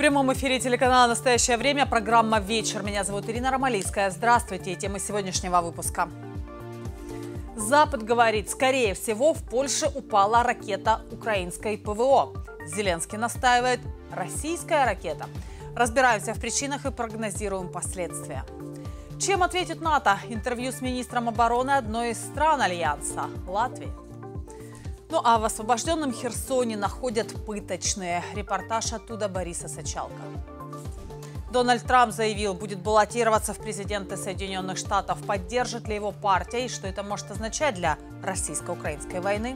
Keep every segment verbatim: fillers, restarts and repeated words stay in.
прямом эфире телеканала «Настоящее время» программа «Вечер». Меня зовут Ирина Ромалийская. Здравствуйте. И темы сегодняшнего выпуска. Запад говорит, скорее всего, в Польше упала ракета украинской ПВО. Зеленский настаивает, российская ракета. Разбираемся в причинах и прогнозируем последствия. Чем ответит НАТО? Интервью с министром обороны одной из стран Альянса – Латвии. Ну а в освобожденном Херсоне находят пыточные. Репортаж оттуда Бориса Сачалко. Дональд Трамп заявил, будет баллотироваться в президенты Соединенных Штатов. Поддержит ли его партия и что это может означать для российско-украинской войны?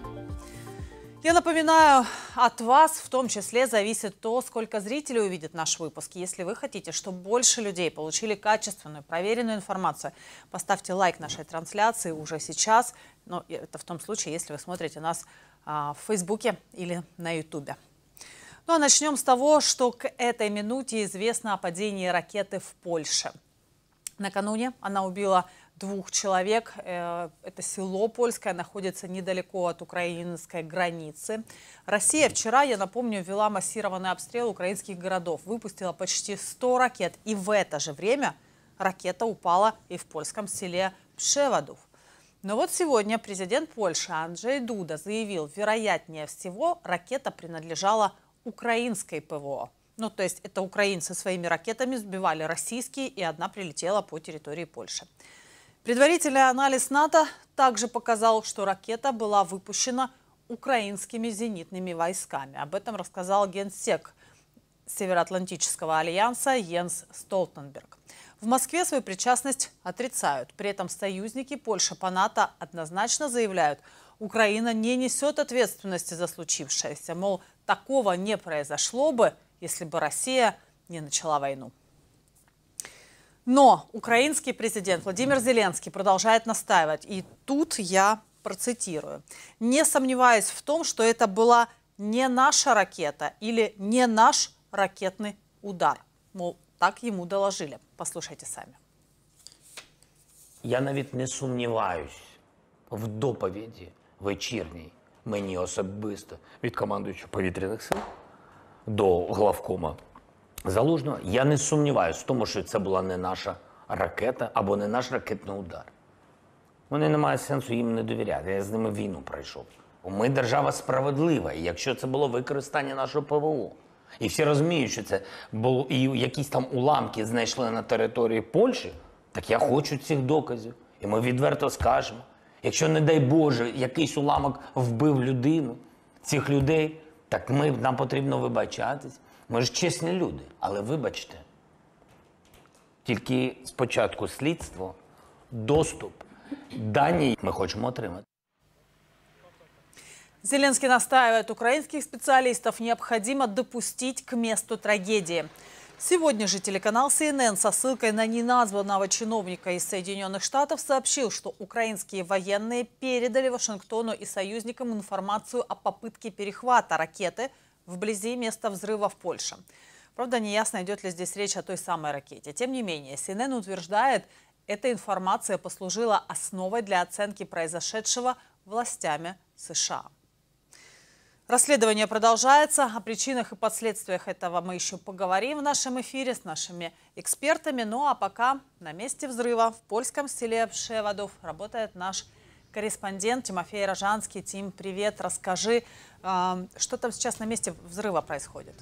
Я напоминаю, от вас в том числе зависит то, сколько зрителей увидит наш выпуск. Если вы хотите, чтобы больше людей получили качественную, проверенную информацию, поставьте лайк нашей трансляции уже сейчас. Но это в том случае, если вы смотрите нас а, в Фейсбуке или на Ютубе. Ну а начнем с того, что к этой минуте известно о падении ракеты в Польше. Накануне она убила двух человек. Это село польское, находится недалеко от украинской границы. Россия вчера, я напомню, ввела массированный обстрел украинских городов. Выпустила почти сто ракет. И в это же время ракета упала и в польском селе Przewodów. Но вот сегодня президент Польши Анджей Дуда заявил, вероятнее всего, ракета принадлежала украинской ПВО. Ну, то есть это украинцы своими ракетами сбивали российские, и одна прилетела по территории Польши. Предварительный анализ НАТО также показал, что ракета была выпущена украинскими зенитными войсками. Об этом рассказал генсек Североатлантического альянса Йенс Столтенберг. В Москве свою причастность отрицают. При этом союзники Польши по НАТО однозначно заявляют, Украина не несет ответственности за случившееся. Мол, такого не произошло бы, если бы Россия не начала войну. Но украинский президент Владимир Зеленский продолжает настаивать. И тут я процитирую. «Не сомневаюсь в том, что это была не наша ракета или не наш ракетный удар». Мол, так ему доложили. Послушайте сами. Я навіть не сумніваюсь в доповіді вечірній мені особисто від командуючого повітряних сил до главкома Залужного. Я не сумніваюсь в тому, що це була не наша ракета або не наш ракетний удар. Вони не мають сенсу їм не довіряти. Я з ними війну пройшов. Ми держава справедлива, і якщо це було використання нашого ПВО, і всі розуміють, що це було, і якісь там уламки знайшли на території Польщі, так я хочу цих доказів. І ми відверто скажемо, якщо, не дай Боже, якийсь уламок вбив людину, цих людей, так ми, нам потрібно вибачатись. Ми ж чесні люди, але вибачте. Тільки спочатку слідство, доступ, дані ми хочемо отримати. Зеленский настаивает, украинских специалистов необходимо допустить к месту трагедии. Сегодня же телеканал Си Эн Эн со ссылкой на неназванного чиновника из Соединенных Штатов сообщил, что украинские военные передали Вашингтону и союзникам информацию о попытке перехвата ракеты вблизи места взрыва в Польше. Правда, неясно, идет ли здесь речь о той самой ракете. Тем не менее, Си Эн Эн утверждает, эта информация послужила основой для оценки произошедшего властями США. Расследование продолжается. О причинах и последствиях этого мы еще поговорим в нашем эфире с нашими экспертами. Ну а пока на месте взрыва в польском селе Przewodów работает наш корреспондент Тимофей Рожанский. Тим, привет. Расскажи, что там сейчас на месте взрыва происходит?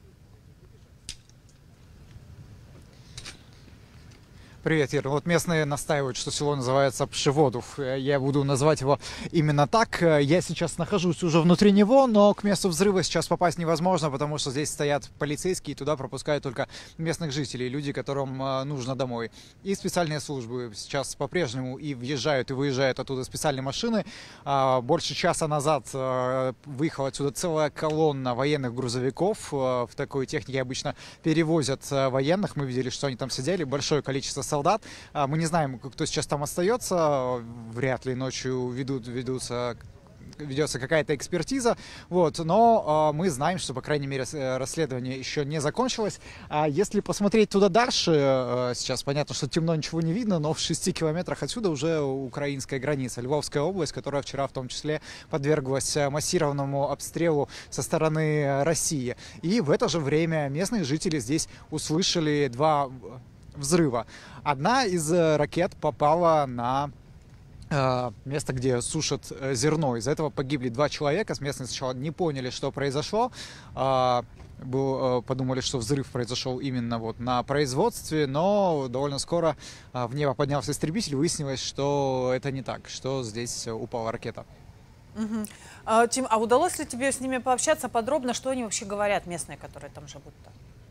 Привет, Ира. Вот местные настаивают, что село называется Przewodów. Я буду называть его именно так. Я сейчас нахожусь уже внутри него, но к месту взрыва сейчас попасть невозможно, потому что здесь стоят полицейские, и туда пропускают только местных жителей, люди, которым нужно домой. И специальные службы сейчас по-прежнему и въезжают, и выезжают оттуда специальные машины. Больше часа назад выехала отсюда целая колонна военных грузовиков. В такой технике обычно перевозят военных. Мы видели, что они там сидели. Большое количество солдат. Мы не знаем, кто сейчас там остается. Вряд ли ночью ведут, ведутся ведется какая-то экспертиза, вот, но э, мы знаем, что, по крайней мере, расследование еще не закончилось. А если посмотреть туда дальше, э, сейчас понятно, что темно, ничего не видно, но в шести километрах отсюда уже украинская граница, Львовская область, которая вчера в том числе подверглась массированному обстрелу со стороны России. И в это же время местные жители здесь услышали два взрыва. Одна из ракет попала на место, где сушат зерно. Из-за этого погибли два человека. Местные сначала не поняли, что произошло. Подумали, что взрыв произошел именно вот на производстве, но довольно скоро в небо поднялся истребитель. Выяснилось, что это не так, что здесь упала ракета. Угу. А, Тим, а удалось ли тебе с ними пообщаться подробно? Что они вообще говорят, местные, которые там живут-то?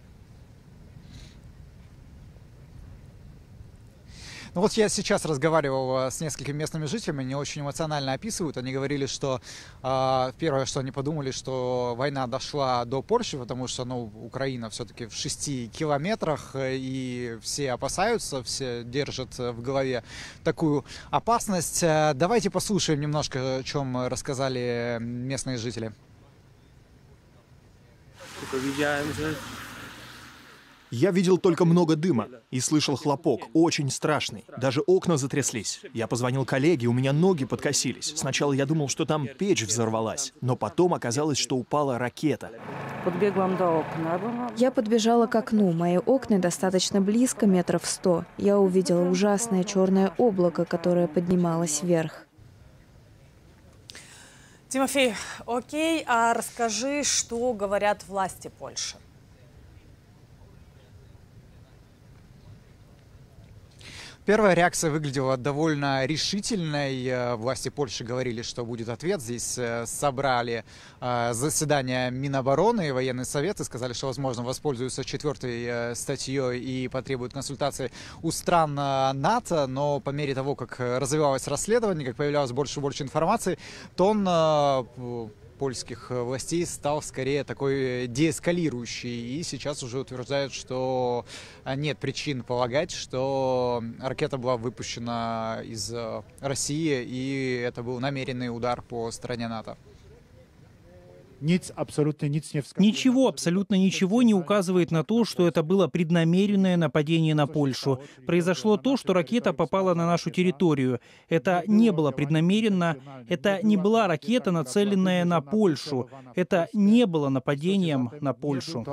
Ну вот я сейчас разговаривал с несколькими местными жителями, они очень эмоционально описывают. Они говорили, что э, первое, что они подумали, что война дошла до Польши, потому что, ну, Украина все-таки в шести километрах, и все опасаются, все держат в голове такую опасность. Давайте послушаем немножко, о чем рассказали местные жители. Я видел только много дыма и слышал хлопок, очень страшный. Даже окна затряслись. Я позвонил коллеге, у меня ноги подкосились. Сначала я думал, что там печь взорвалась, но потом оказалось, что упала ракета. Я подбежала к окну. Мои окна достаточно близко, метров сто. Я увидела ужасное черное облако, которое поднималось вверх. Тимофей, окей, а расскажи, что говорят власти Польши? Первая реакция выглядела довольно решительной. Власти Польши говорили, что будет ответ. Здесь собрали заседание Минобороны и военный совет и сказали, что, возможно, воспользуются четвертой статьей и потребуют консультаций у стран НАТО. Но по мере того, как развивалось расследование, как появлялось больше и больше информации, тон польских властей стал скорее такой деэскалирующий. И сейчас уже утверждают, что нет причин полагать, что ракета была выпущена из России, и это был намеренный удар по стране НАТО. Ничего, абсолютно ничего не указывает на то, что это было преднамеренное нападение на Польшу. Произошло то, что ракета попала на нашу территорию. Это не было преднамеренно. Это не была ракета, нацеленная на Польшу. Это не было нападением на Польшу.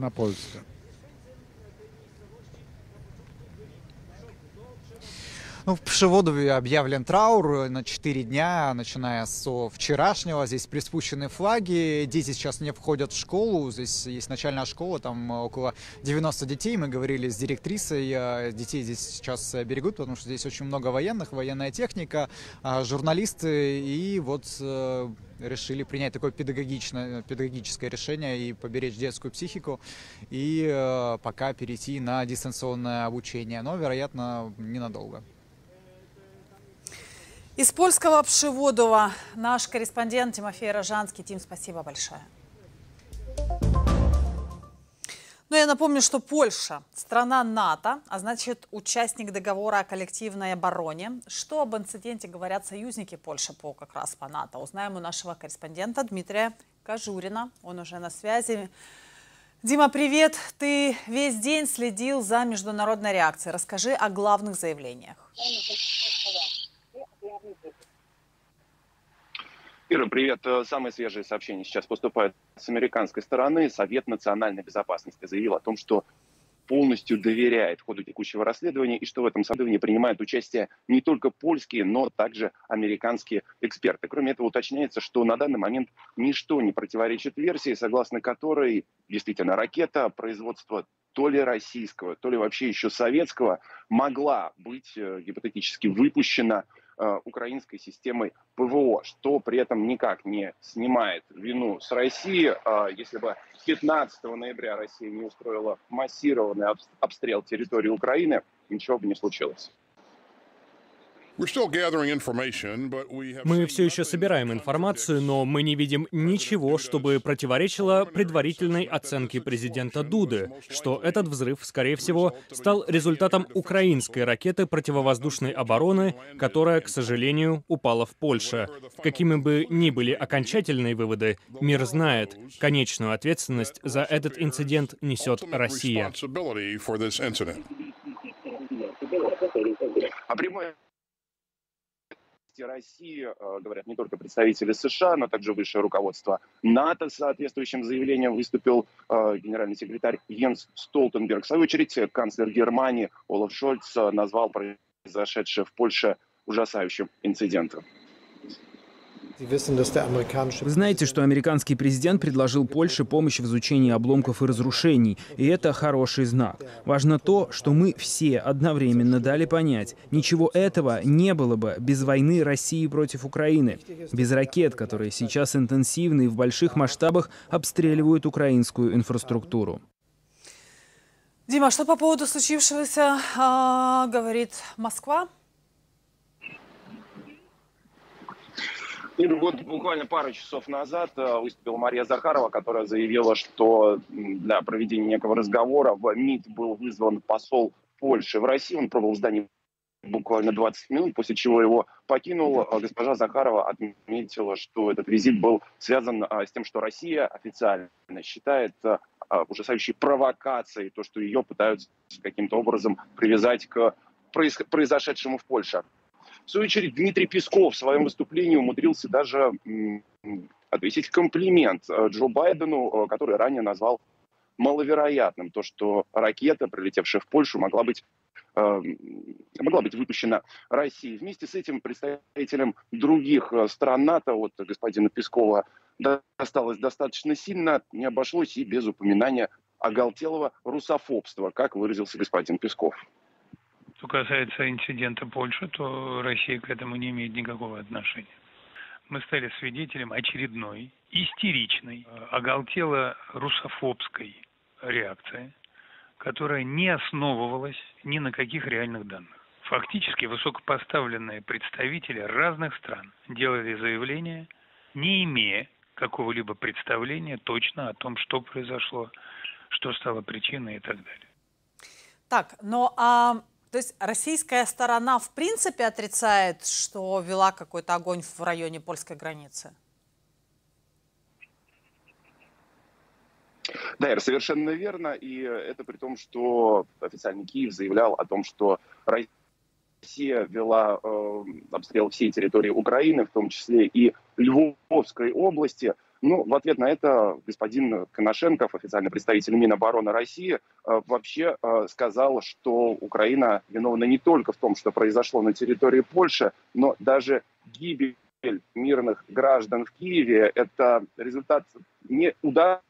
Ну, в Пшеводове объявлен траур на четыре дня, начиная со вчерашнего. Здесь приспущены флаги, дети сейчас не входят в школу. Здесь есть начальная школа, там около девяноста детей. Мы говорили с директрисой, детей здесь сейчас берегут, потому что здесь очень много военных, военная техника, журналисты. И вот решили принять такое педагогичное, педагогическое решение и поберечь детскую психику, и пока перейти на дистанционное обучение, но, вероятно, ненадолго. Из польского Пшеводова наш корреспондент Тимофей Рожанский. Тим, спасибо большое. Ну, я напомню, что Польша – страна НАТО, а значит, участник договора о коллективной обороне. Что об инциденте говорят союзники Польши по как раз по НАТО? Узнаем у нашего корреспондента Дмитрия Кожурина. Он уже на связи. Дима, привет! Ты весь день следил за международной реакцией. Расскажи о главных заявлениях. Ира, привет. Самые свежие сообщения сейчас поступают с американской стороны. Совет национальной безопасности заявил о том, что полностью доверяет ходу текущего расследования и что в этом расследовании принимают участие не только польские, но также американские эксперты. Кроме этого, уточняется, что на данный момент ничто не противоречит версии, согласно которой действительно ракета производства то ли российского, то ли вообще еще советского могла быть гипотетически выпущена украинской системой ПВО, что при этом никак не снимает вину с России. Если бы пятнадцатого ноября Россия не устроила массированный обстрел территории Украины, ничего бы не случилось. Мы все еще собираем информацию, но мы не видим ничего, чтобы противоречило предварительной оценке президента Дуды, что этот взрыв, скорее всего, стал результатом украинской ракеты противовоздушной обороны, которая, к сожалению, упала в Польше. Какими бы ни были окончательные выводы, мир знает, конечную ответственность за этот инцидент несет Россия. О прямой России говорят не только представители США, но также высшее руководство НАТО. С соответствующим заявлением выступил генеральный секретарь Йенс Столтенберг. В свою очередь, канцлер Германии Олаф Шольц назвал произошедшее в Польше ужасающим инцидентом. Вы знаете, что американский президент предложил Польше помощь в изучении обломков и разрушений, и это хороший знак. Важно то, что мы все одновременно дали понять, ничего этого не было бы без войны России против Украины, без ракет, которые сейчас интенсивно и в больших масштабах обстреливают украинскую инфраструктуру. Дима, что по поводу случившегося а, говорит Москва? И вот буквально пару часов назад выступила Мария Захарова, которая заявила, что для проведения некого разговора в МИД был вызван посол Польши в Россию. Он пробыл в здании буквально двадцать минут, после чего его покинул. Госпожа Захарова отметила, что этот визит был связан с тем, что Россия официально считает ужасающей провокацией то, что ее пытаются каким-то образом привязать к произошедшему в Польше. В свою очередь, Дмитрий Песков в своем выступлении умудрился даже отвесить комплимент Джо Байдену, который ранее назвал маловероятным то, что ракета, прилетевшая в Польшу, могла быть, э, могла быть выпущена Россией. Вместе с этим представителям других стран НАТО от господина Пескова досталось достаточно сильно, не обошлось и без упоминания оголтелого русофобства, как выразился господин Песков. Что касается инцидента Польши, то Россия к этому не имеет никакого отношения. Мы стали свидетелем очередной, истеричной, оголтело-русофобской реакции, которая не основывалась ни на каких реальных данных. Фактически высокопоставленные представители разных стран делали заявления, не имея какого-либо представления точно о том, что произошло, что стало причиной и так далее. Так, ну а... То есть российская сторона в принципе отрицает, что вела какой-то огонь в районе польской границы? Да, Ира, совершенно верно. И это при том, что официальный Киев заявлял о том, что Россия вела э, обстрел всей территории Украины, в том числе и Львовской области. Ну, в ответ на это господин Коношенков, официальный представитель Минобороны России, вообще сказал, что Украина виновна не только в том, что произошло на территории Польши, но даже гибель мирных граждан в Киеве – это результат не удара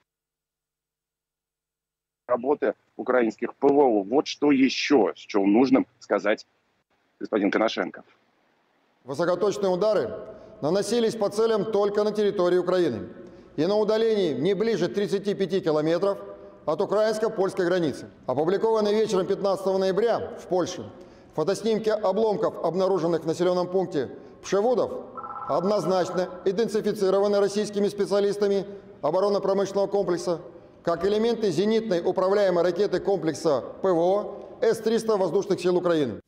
работы украинских ПВО. Вот что еще счел нужным сказать господин Коношенков. Высокоточные удары наносились по целям только на территории Украины и на удалении не ближе тридцати пяти километров от украинско-польской границы. Опубликованные вечером пятнадцатого ноября в Польше фотоснимки обломков, обнаруженных в населенном пункте Пшеводов, однозначно идентифицированы российскими специалистами оборонно-промышленного комплекса как элементы зенитной управляемой ракеты комплекса ПВО С триста воздушных сил Украины.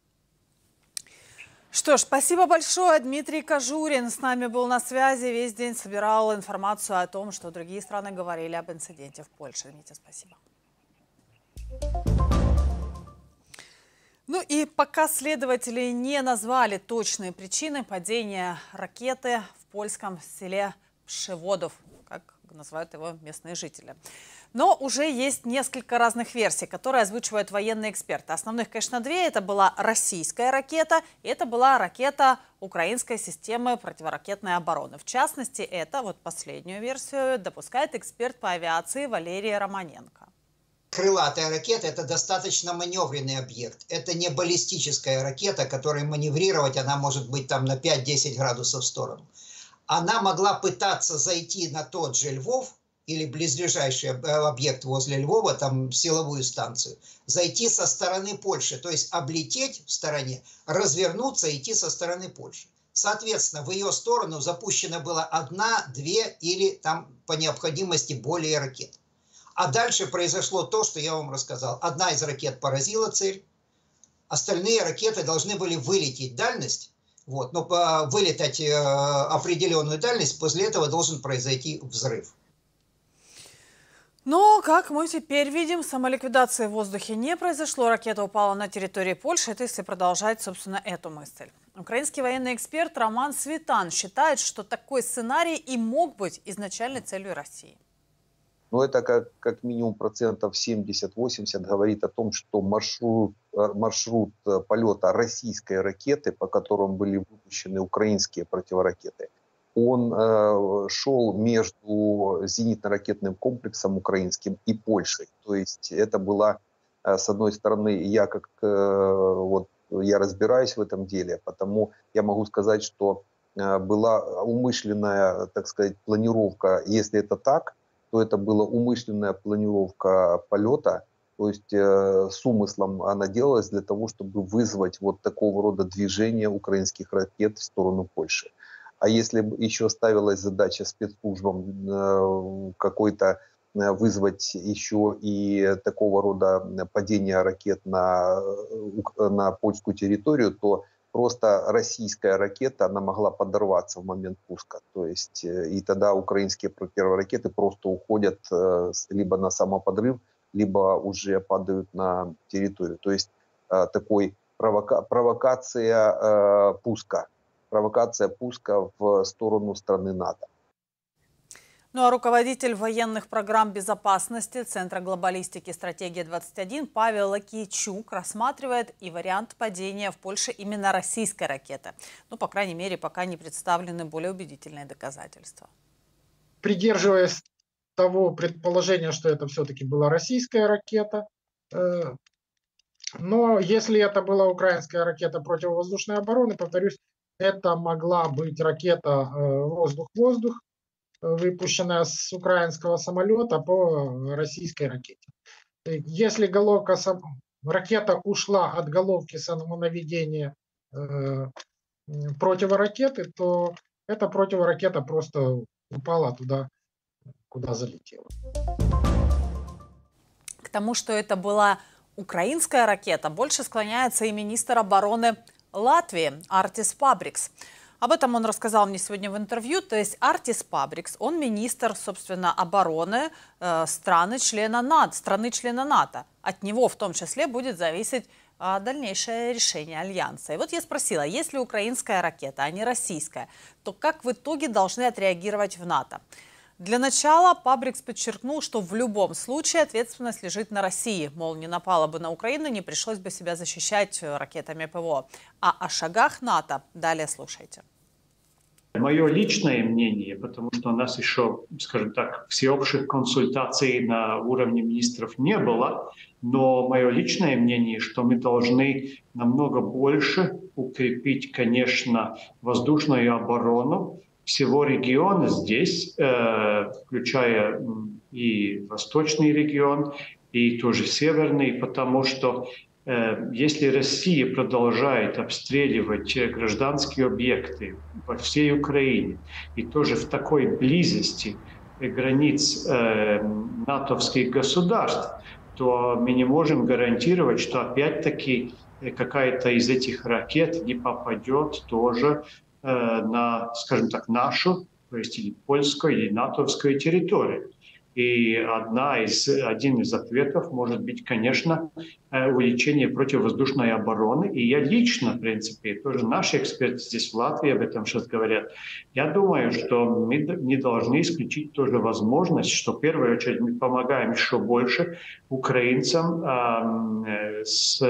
Что ж, спасибо большое. Дмитрий Кожурин с нами был на связи. Весь день собирал информацию о том, что другие страны говорили об инциденте в Польше. Дмитрий, спасибо. Ну и пока следователи не назвали точные причины падения ракеты в польском селе Пшеводов, как называют его местные жители. Но уже есть несколько разных версий, которые озвучивают военные эксперты. Основных, конечно, две. Это была российская ракета, и это была ракета украинской системы противоракетной обороны. В частности, это, вот последнюю версию, допускает эксперт по авиации Валерий Романенко. Крылатая ракета – это достаточно маневренный объект. Это не баллистическая ракета, которой маневрировать она может быть там на пять-десять градусов в сторону. Она могла пытаться зайти на тот же Львов или близлежащий объект возле Львова, там силовую станцию, зайти со стороны Польши, то есть облететь в стороне, развернуться и идти со стороны Польши. Соответственно, в ее сторону запущена была одна, две или там по необходимости более ракет. А дальше произошло то, что я вам рассказал. Одна из ракет поразила цель, остальные ракеты должны были вылететь дальность, вот, но по, вылетать э, определенную дальность, после этого должен произойти взрыв. Но, как мы теперь видим, самоликвидации в воздухе не произошло. Ракета упала на территории Польши. Это если продолжать, собственно, эту мысль. Украинский военный эксперт Роман Светан считает, что такой сценарий и мог быть изначальной целью России. Но это как, как минимум процентов семьдесят-восемьдесят говорит о том, что маршрут, маршрут полета российской ракеты, по которому были выпущены украинские противоракеты, он э, шел между зенитно-ракетным комплексом украинским и Польшей. То есть это была, э, с одной стороны, я как э, вот я разбираюсь в этом деле, потому я могу сказать, что э, была умышленная, так сказать, планировка. Если это так, то это была умышленная планировка полета, то есть э, с умыслом она делалась для того, чтобы вызвать вот такого рода движение украинских ракет в сторону Польши. А если бы еще ставилась задача спецслужбам э, какой-то э, вызвать еще и такого рода падение ракет на, на польскую территорию, то просто российская ракета, она могла подорваться в момент пуска. То есть э, и тогда украинские противоракеты просто уходят э, либо на самоподрыв, либо уже падают на территорию. То есть э, такой провока провокация э, пуска. Провокация пуска в сторону страны НАТО. Ну а руководитель военных программ безопасности Центра глобалистики «Стратегия-двадцать один» Павел Лакийчук рассматривает и вариант падения в Польше именно российской ракеты. Ну, по крайней мере, пока не представлены более убедительные доказательства. Придерживаясь того предположения, что это все-таки была российская ракета, но если это была украинская ракета противовоздушной обороны, повторюсь, это могла быть ракета воздух-воздух, выпущенная с украинского самолета по российской ракете. Если головка сам... ракета ушла от головки самонаведения э, противоракеты, то эта противоракета просто упала туда, куда залетела. К тому, что это была украинская ракета, больше склоняется и министр обороны Латвии Артис Пабрикс. Об этом он рассказал мне сегодня в интервью. То есть Артис Пабрикс, он министр, собственно, обороны э, страны-члена НАТО, страны-члена НАТО. От него в том числе будет зависеть э, дальнейшее решение Альянса. И вот я спросила, если украинская ракета, а не российская, то как в итоге должны отреагировать в НАТО? Для начала Пабрикс подчеркнул, что в любом случае ответственность лежит на России. Мол, не напала бы на Украину, не пришлось бы себя защищать ракетами ПВО. А о шагах НАТО далее слушайте. Мое личное мнение, потому что у нас еще, скажем так, всеобщих консультаций на уровне министров не было, но мое личное мнение, что мы должны намного больше укрепить, конечно, воздушную оборону всего региона здесь, э, включая и восточный регион, и тоже северный, потому что э, если Россия продолжает обстреливать гражданские объекты во всей Украине, и тоже в такой близости границ э, натовских государств, то мы не можем гарантировать, что опять-таки какая-то из этих ракет не попадет тоже на, скажем так, нашу, то есть или польскую, или натовскую территорию. И одна из, один из ответов может быть, конечно, увеличение противовоздушной обороны. И я лично, в принципе, тоже наши эксперты здесь в Латвии об этом сейчас говорят. Я думаю, что мы не должны исключить тоже возможность, что в первую очередь мы помогаем еще больше украинцам э, с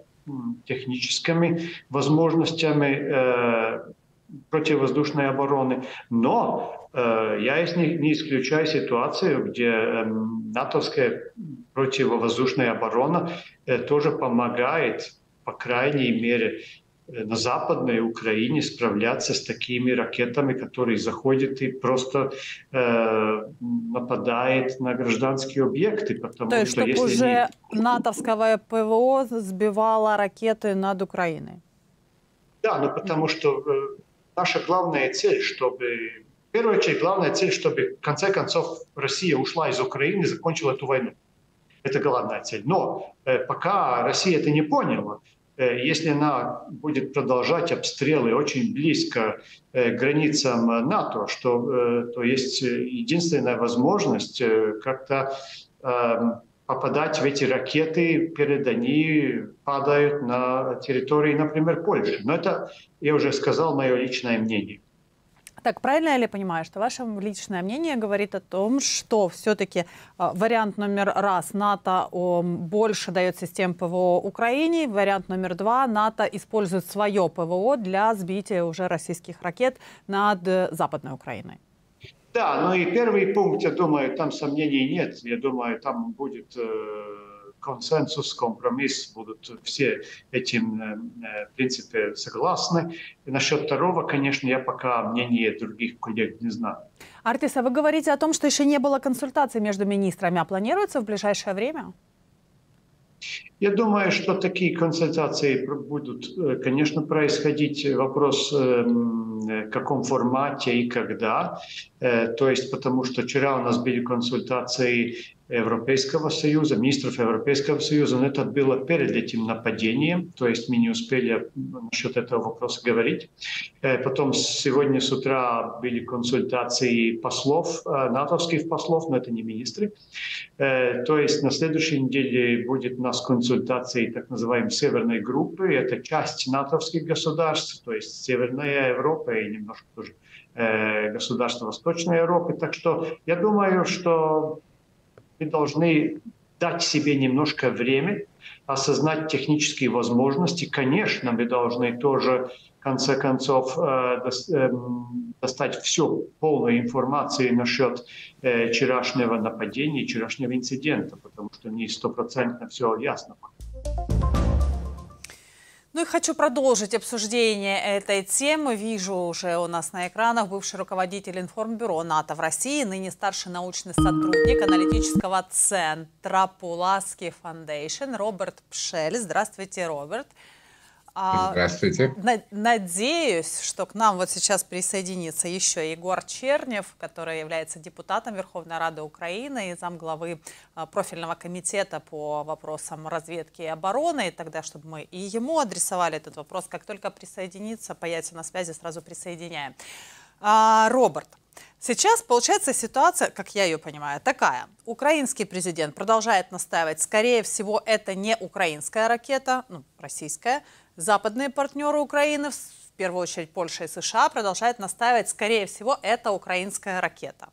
техническими возможностями э, противовоздушной обороны, но э, я не, не исключаю ситуацию, где э, натовская противовоздушная оборона э, тоже помогает, по крайней мере, на Западной Украине справляться с такими ракетами, которые заходят и просто э, нападают на гражданские объекты. Потому То есть, что чтобы если уже они... натовское ПВО сбивало ракеты над Украиной? Да, но потому что э, наша главная цель, чтобы... В первую очередь, главная цель, чтобы в конце концов Россия ушла из Украины и закончила эту войну. Это главная цель. Но э, пока Россия это не поняла, если она будет продолжать обстрелы очень близко к границам НАТО, что, то есть единственная возможность как-то попадать в эти ракеты, перед они падают на территории, например, Польши. Но это, я уже сказал, мое личное мнение. Так, правильно я ли понимаю, что ваше личное мнение говорит о том, что все-таки вариант номер раз НАТО больше дает систем ПВО Украине, вариант номер два НАТО использует свое ПВО для сбития уже российских ракет над Западной Украиной? Да, ну и первый пункт, я думаю, там сомнений нет. Я думаю, там будет э, консенсус, компромисс, будут все этим, э, в принципе, согласны. И насчет второго, конечно, я пока мнение других коллег не знаю. Артис, а вы говорите о том, что еще не было консультаций между министрами, а планируется в ближайшее время? Я думаю, что такие консультации будут, конечно, происходить. Вопрос, в каком формате и когда. То есть, потому что вчера у нас были консультации Европейского Союза, министров Европейского Союза, но это было перед этим нападением, то есть мы не успели насчет этого вопроса говорить. Потом сегодня с утра были консультации послов, натовских послов, но это не министры. То есть на следующей неделе будет у нас консультации так называемой северной группы, это часть натовских государств, то есть Северная Европа и немножко тоже государства Восточной Европы. Так что я думаю, что мы должны дать себе немножко время, осознать технические возможности. Конечно, мы должны тоже, в конце концов, достать всю полную информацию насчет вчерашнего нападения, вчерашнего инцидента, потому что не стопроцентно все ясно. Ну и хочу продолжить обсуждение этой темы. Вижу уже у нас на экранах бывший руководитель информбюро НАТО в России, ныне старший научный сотрудник аналитического центра Pulaski Foundation Роберт Пшель. Здравствуйте, Роберт. Здравствуйте. Надеюсь, что к нам вот сейчас присоединится еще Егор Чернев, который является депутатом Верховной Рады Украины и замглавы профильного комитета по вопросам разведки и обороны. И тогда, чтобы мы и ему адресовали этот вопрос, как только присоединится, появится на связи, сразу присоединяем. А, Роберт, сейчас получается ситуация, как я ее понимаю, такая. Украинский президент продолжает настаивать, скорее всего, это не украинская ракета, ну, российская. Западные партнеры Украины, в первую очередь Польша и США, продолжают настаивать, скорее всего, это украинская ракета.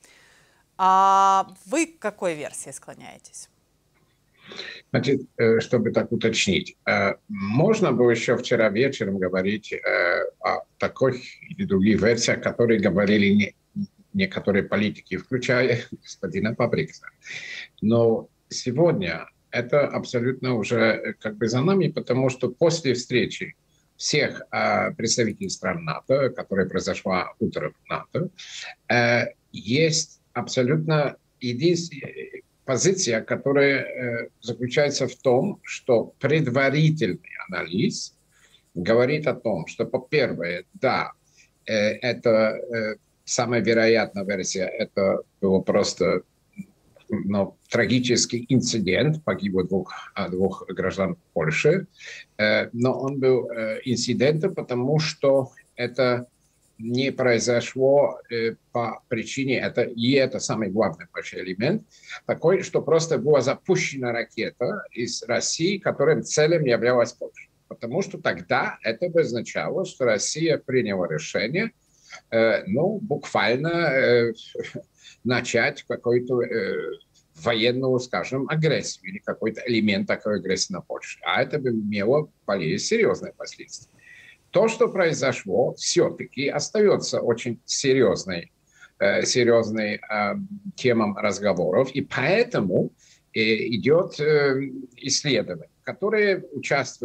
А вы к какой версии склоняетесь? Значит, чтобы так уточнить, можно было еще вчера вечером говорить о такой или других версиях, которые говорили не, некоторые политики, включая господина Паприкса. Но сегодня это абсолютно уже как бы за нами, потому что после встречи всех э, представителей стран НАТО, которая произошла утром в НАТО, э, есть абсолютно единственная позиция, которая э, заключается в том, что предварительный анализ говорит о том, что, по-первых, да, э, это э, самая вероятная версия, это было просто но трагический инцидент, погибло двух, двух граждан Польши, но он был инцидентом, потому что это не произошло по причине, это, и это самый главный большой элемент, такой, что просто была запущена ракета из России, которым целью являлась Польша. Потому что тогда это бы означало, что Россия приняла решение, ну, буквально начать какой-то э, военную, скажем, агрессию или какой-то элемент такой агрессии на Польшу. А это бы имело более серьезные последствия. То, что произошло, все-таки остается очень серьезной, э, серьезной э, темой разговоров. И поэтому э, идет э, исследование, которое участвует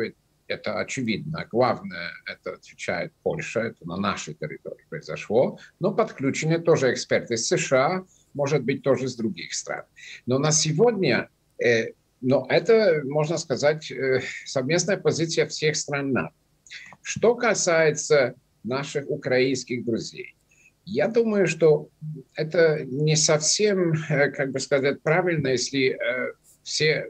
это очевидно. Главное, это отвечает Польша, это на нашей территории произошло. Но подключены тоже эксперты из США, может быть, тоже из других стран. Но на сегодня, э, но это, можно сказать, э, совместная позиция всех стран НАТО. Что касается наших украинских друзей, я думаю, что это не совсем, э, как бы сказать, правильно, если э, все...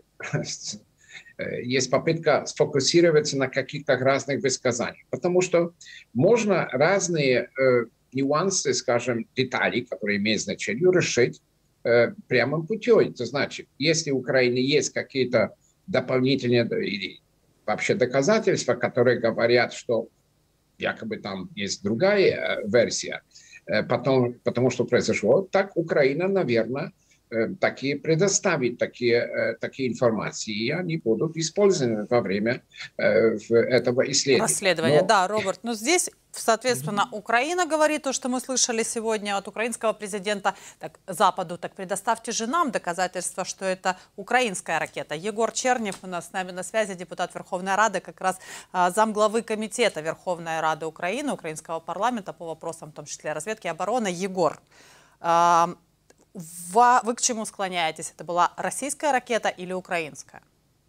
есть попытка сфокусироваться на каких-то разных высказаниях. Потому что можно разные э, нюансы, скажем, детали, которые имеют значение, решить э, прямым путем. Это значит, если у Украины есть какие-то дополнительные или вообще доказательства, которые говорят, что якобы там есть другая э, версия, э, потом, потому что произошло, так Украина, наверное, такие предоставить такие, такие информации, и они будут использованы во время э, этого исследования. Расследования, Но... да, Роберт. Но здесь, соответственно, Украина говорит то, что мы слышали сегодня от украинского президента, так, Западу, так предоставьте же нам доказательства, что это украинская ракета. Егор Чернев у нас с нами на связи, депутат Верховной Рады, как раз а, замглавы комитета Верховной Рады Украины, украинского парламента по вопросам, в том числе разведки и обороны. Егор, а, вы к чему склоняетесь? Это была российская ракета или украинская?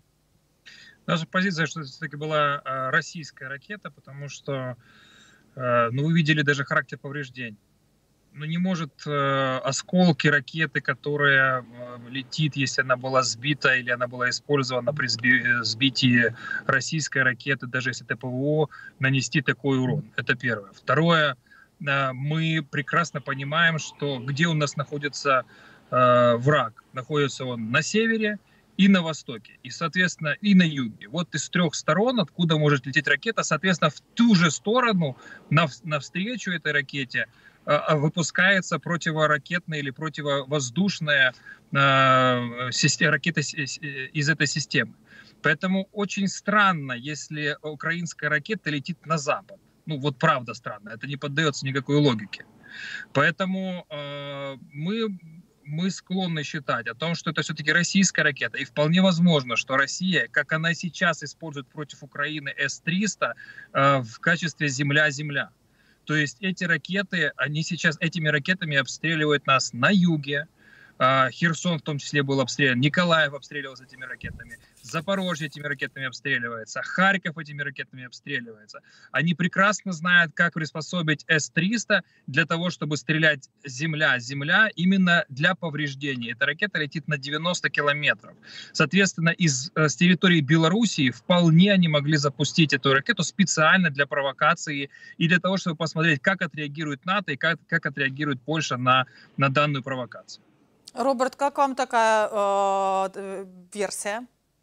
Наша позиция, что это все-таки была российская ракета, потому что, ну, вы видели даже характер повреждений. Ну, не может осколки ракеты, которая летит, если она была сбита или она была использована при сбитии российской ракеты, даже если это ПВО, нанести такой урон. Это первое. Второе. Мы прекрасно понимаем, что где у нас находится э, враг. Находится он на севере и на востоке, и, соответственно, и на юге. Вот из трех сторон, откуда может лететь ракета, соответственно, в ту же сторону, нав, навстречу этой ракете, э, выпускается противоракетная или противовоздушная э, система, ракета из этой системы. Поэтому очень странно, если украинская ракета летит на запад. Ну, вот правда странно, это не поддается никакой логике. Поэтому э, мы, мы склонны считать о том, что это все-таки российская ракета. И вполне возможно, что Россия, как она сейчас использует против Украины эс триста, э, в качестве земля-земля. То есть эти ракеты, они сейчас этими ракетами обстреливают нас на юге. Э, Херсон в том числе был обстрелян, Николаев обстреливался этими ракетами. Запорожье этими ракетами обстреливается, Харьков этими ракетами обстреливается. Они прекрасно знают, как приспособить эс триста для того, чтобы стрелять земля-земля именно для повреждений. Эта ракета летит на девяносто километров. Соответственно, из, с территории Белоруссии вполне они могли запустить эту ракету специально для провокации и для того, чтобы посмотреть, как отреагирует НАТО и как, как отреагирует Польша на, на данную провокацию. Роберт, как вам такая э, версия?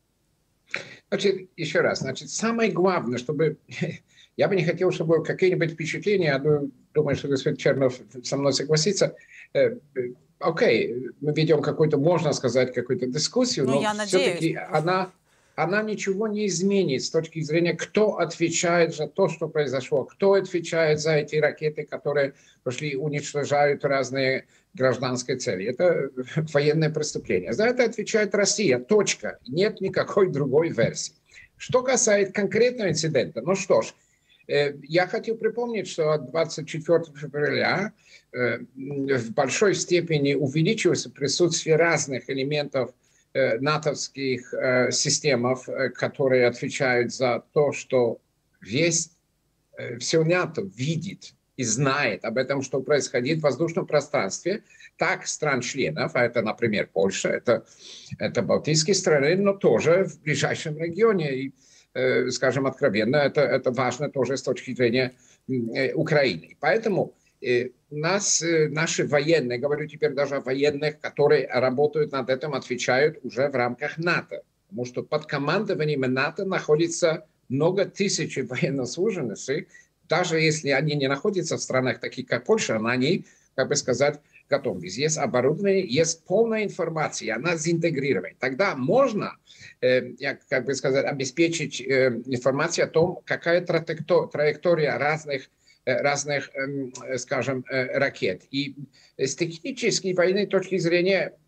Значит, еще раз, значит, самое главное, чтобы... Я бы не хотел, чтобы какие-нибудь впечатления, я думаю, что господин Чернов со мной согласится. Э, окей, мы ведем какую-то, можно сказать, какую-то дискуссию, ну, но все-таки она, она ничего не изменит с точки зрения, кто отвечает за то, что произошло, кто отвечает за эти ракеты, которые пошли, уничтожают разные гражданской цели. Это военное преступление. За это отвечает Россия. Точка. Нет никакой другой версии. Что касается конкретного инцидента, ну что ж, э, я хотел припомнить, что двадцать четвёртого февраля э, в большой степени увеличилось присутствие разных элементов э, натовских э, систем, э, которые отвечают за то, что весь, э, все НАТО видит и знает об этом, что происходит в воздушном пространстве, так стран-членов, а это, например, Польша, это, это Балтийские страны, но тоже в ближайшем регионе. И, э, скажем откровенно, это, это важно тоже с точки зрения э, Украины. Поэтому э, нас, э, наши военные, говорю теперь даже о военных, которые работают над этим, отвечают уже в рамках НАТО. Потому что под командованием НАТО находится много тысяч военнослужащих, даже если они не находятся в странах таких, как Польша, но они, как бы сказать, готовы. Есть оборудование, есть полная информация, она заинтегрирована. Тогда можно, э, как бы сказать, обеспечить э, информацию о том, какая траектория разных, э, разных э, скажем, э, ракет. И с технической военной точки зрения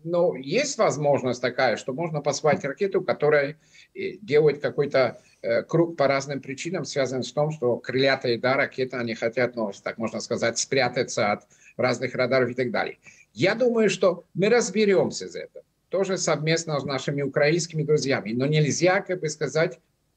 ну, есть возможность такая, что можно послать ракету, которая делает какой-то э, круг по разным причинам, связанным с тем, что крылатые, да, ракеты, они хотят, ну, так можно сказать, спрятаться от разных радаров и так далее. Я думаю, что мы разберемся с этим, тоже совместно с нашими украинскими друзьями, но нельзя, как бы сказать,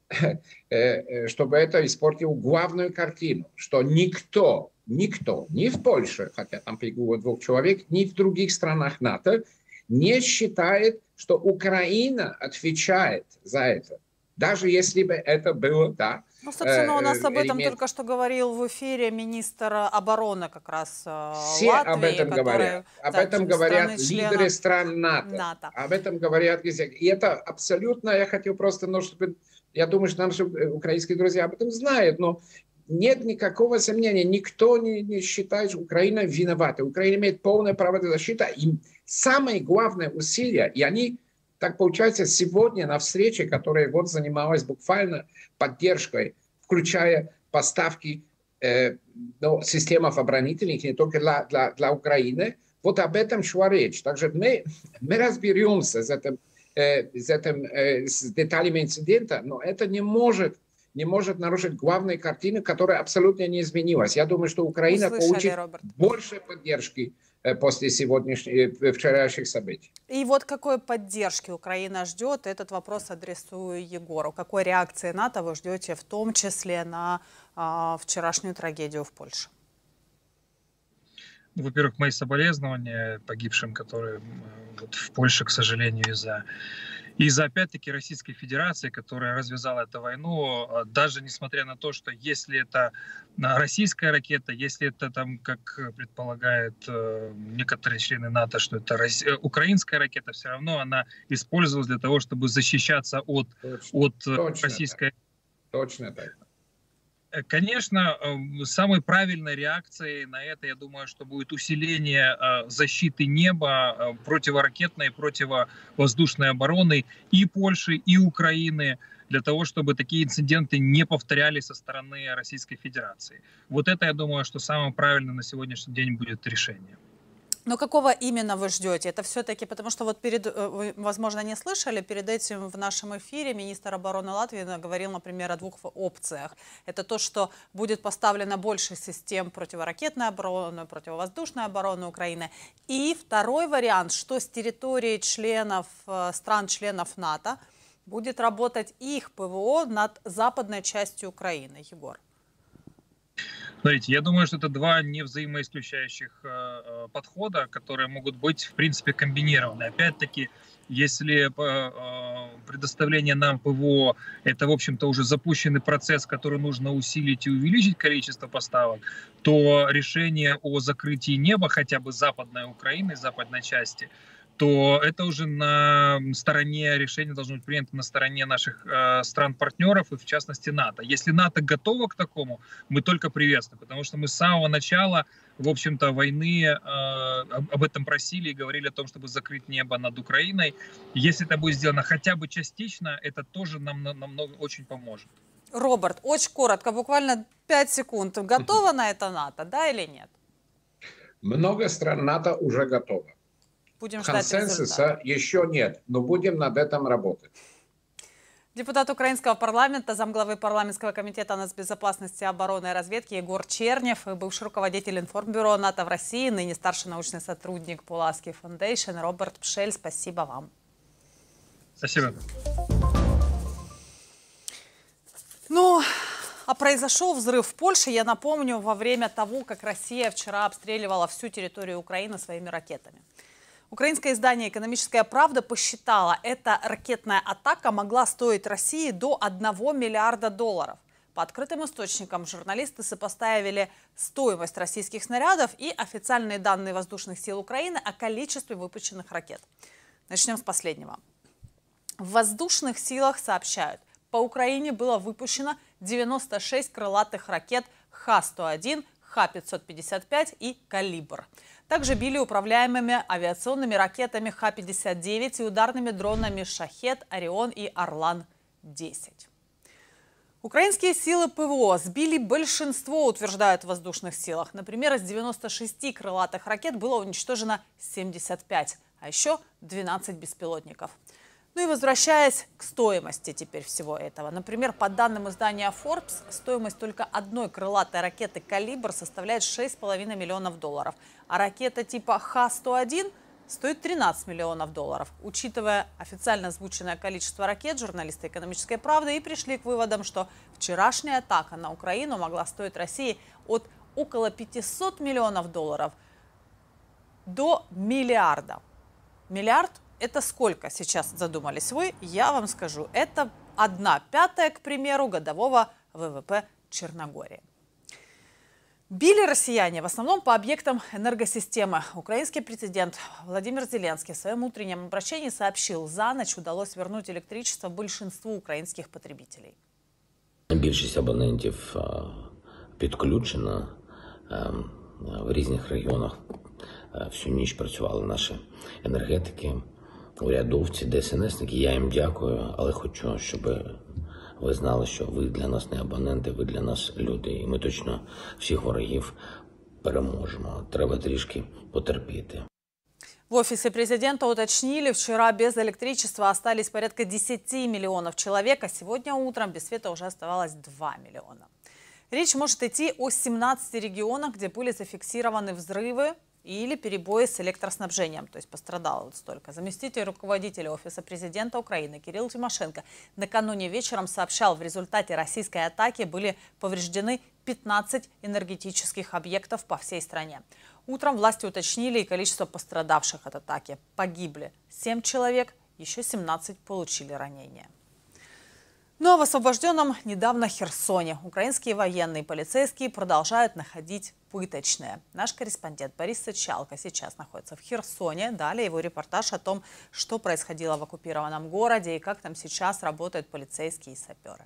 чтобы это испортило главную картину, что никто, никто, ни в Польше, хотя там погибло двух человек, ни в других странах НАТО не считает, что Украина отвечает за это. Даже если бы это было, да. Ну, собственно, у нас об этом элемент... только что говорил в эфире министр обороны как раз Все Латвии, об этом который, говорят. Об да, этом говорят лидеры стран НАТО. НАТО. Об этом говорят везде. И это абсолютно, я хотел просто, ну, чтобы, я думаю, что наши украинские друзья об этом знают, но нет никакого сомнения, никто не, не считает, что Украина виновата. Украина имеет полное право на защиту. И самое главное усилие, и они, так получается, сегодня на встрече, которая вот занималась буквально поддержкой, включая поставки э, ну, систем оборонительных не только для, для, для Украины, вот об этом шла речь. Также мы, мы разберемся с этим, э, с, этим э, с деталями инцидента, но это не может не может нарушить главную картину, которая абсолютно не изменилась. Я думаю, что Украина Услышали, получит Роберт. больше поддержки после сегодняшних, вчерашних событий. И вот какой поддержки Украина ждет, этот вопрос адресую Егору. Какой реакции НАТО вы ждете, в том числе на а, вчерашнюю трагедию в Польше? Во-первых, мои соболезнования погибшим, которые вот, в Польше, к сожалению, из-за из-за, опять-таки, Российской Федерации, которая развязала эту войну, даже несмотря на то, что если это российская ракета, если это, там, как предполагают некоторые члены НАТО, что это украинская ракета, все равно она использовалась для того, чтобы защищаться от, от Точно российской... Так. Точно так. Конечно, самой правильной реакцией на это, я думаю, что будет усиление защиты неба, противоракетной, противовоздушной обороны и Польши, и Украины, для того, чтобы такие инциденты не повторялись со стороны Российской Федерации. Вот это, я думаю, что самое правильное на сегодняшний день будет решение. Но какого именно вы ждете? Это все-таки, потому что вот перед, вы, возможно, не слышали, перед этим в нашем эфире министр обороны Латвии говорил, например, о двух опциях. Это то, что будет поставлено больше систем противоракетной обороны, противовоздушной обороны Украины. И второй вариант, что с территории членов, стран-членов НАТО будет работать их ПВО над западной частью Украины. Егор. Смотрите, я думаю, что это два не взаимоисключающих э, подхода, которые могут быть, в принципе, комбинированы. Опять-таки, если э, предоставление нам ПВО – это, в общем-то, уже запущенный процесс, который нужно усилить и увеличить количество поставок, то решение о закрытии неба хотя бы западной Украины, западной части, то это уже на стороне, решение должно быть принято на стороне наших э, стран-партнеров и в частности НАТО. Если НАТО готово к такому, мы только приветствуем, потому что мы с самого начала, в общем-то, войны э, об этом просили и говорили о том, чтобы закрыть небо над Украиной. Если это будет сделано хотя бы частично, это тоже нам намного очень поможет. Роберт, очень коротко, буквально пять секунд. Готово на это НАТО, да или нет? Много стран НАТО уже готово. Будем ждать консенсуса результата. Еще нет, но будем над этим работать. Депутат украинского парламента, замглавы парламентского комитета нацбезопасности, обороны и разведки Егор Чернев и бывший руководитель информбюро НАТО в России, ныне старший научный сотрудник Пулавский Фондейшн Роберт Пшель. Спасибо вам. Спасибо. Ну, а произошел взрыв в Польше, я напомню, во время того, как Россия вчера обстреливала всю территорию Украины своими ракетами. Украинское издание «Экономическая правда» посчитала, эта ракетная атака могла стоить России до одного миллиарда долларов. По открытым источникам журналисты сопоставили стоимость российских снарядов и официальные данные воздушных сил Украины о количестве выпущенных ракет. Начнем с последнего. В воздушных силах сообщают, по Украине было выпущено девяносто шесть крылатых ракет Х сто один, Х пятьсот пятьдесят пять и «Калибр». Также били управляемыми авиационными ракетами Х пятьдесят девять и ударными дронами «Шахед», «Орион» и «Орлан десять». Украинские силы ПВО сбили большинство, утверждают в воздушных силах. Например, из девяноста шести крылатых ракет было уничтожено семьдесят пять. а еще двенадцать беспилотников. Ну и возвращаясь к стоимости теперь всего этого. Например, по данным издания Forbes, стоимость только одной крылатой ракеты «Калибр» составляет шесть с половиной миллионов долларов, а ракета типа Х сто один стоит тринадцать миллионов долларов. Учитывая официально озвученное количество ракет, журналисты «Экономической правды» и пришли к выводам, что вчерашняя атака на Украину могла стоить России от около пятисот миллионов долларов до миллиарда. Миллиард – это сколько, сейчас задумались вы? Я вам скажу. Это одна пятая, к примеру, годового ВВП Черногории. Били россияне в основном по объектам энергосистемы. Украинский президент Владимир Зеленский в своем утреннем обращении сообщил, за ночь удалось вернуть электричество большинству українських потребителей. Більшість абонентів підключена в різних регіонах. Всю ніч працювали наші енергетики, урядовці, ДСНСники. Я їм дякую, але хочу, щоб ви знали, що ви для нас не абоненти, ви для нас люди. І ми точно всіх ворогів переможемо. Треба трішки потерпіти. В офисе президента уточнили, вчера без электричества остались порядка десяти миллионов человек, а сегодня утром без света уже оставалось два миллиона. Речь может идти о семнадцати регионах, где были зафиксированы взрывы или перебои с электроснабжением, то есть пострадало вот столько. Заместитель руководителя Офиса президента Украины Кирилл Тимошенко накануне вечером сообщал, в результате российской атаки были повреждены пятнадцать энергетических объектов по всей стране. Утром власти уточнили и количество пострадавших от атаки. Погибли семь человек, еще семнадцать получили ранения. Ну а в освобожденном недавно Херсоне украинские военные и полицейские продолжают находить пыточные. Наш корреспондент Борис Сычалко сейчас находится в Херсоне. Далее его репортаж о том, что происходило в оккупированном городе и как там сейчас работают полицейские и саперы.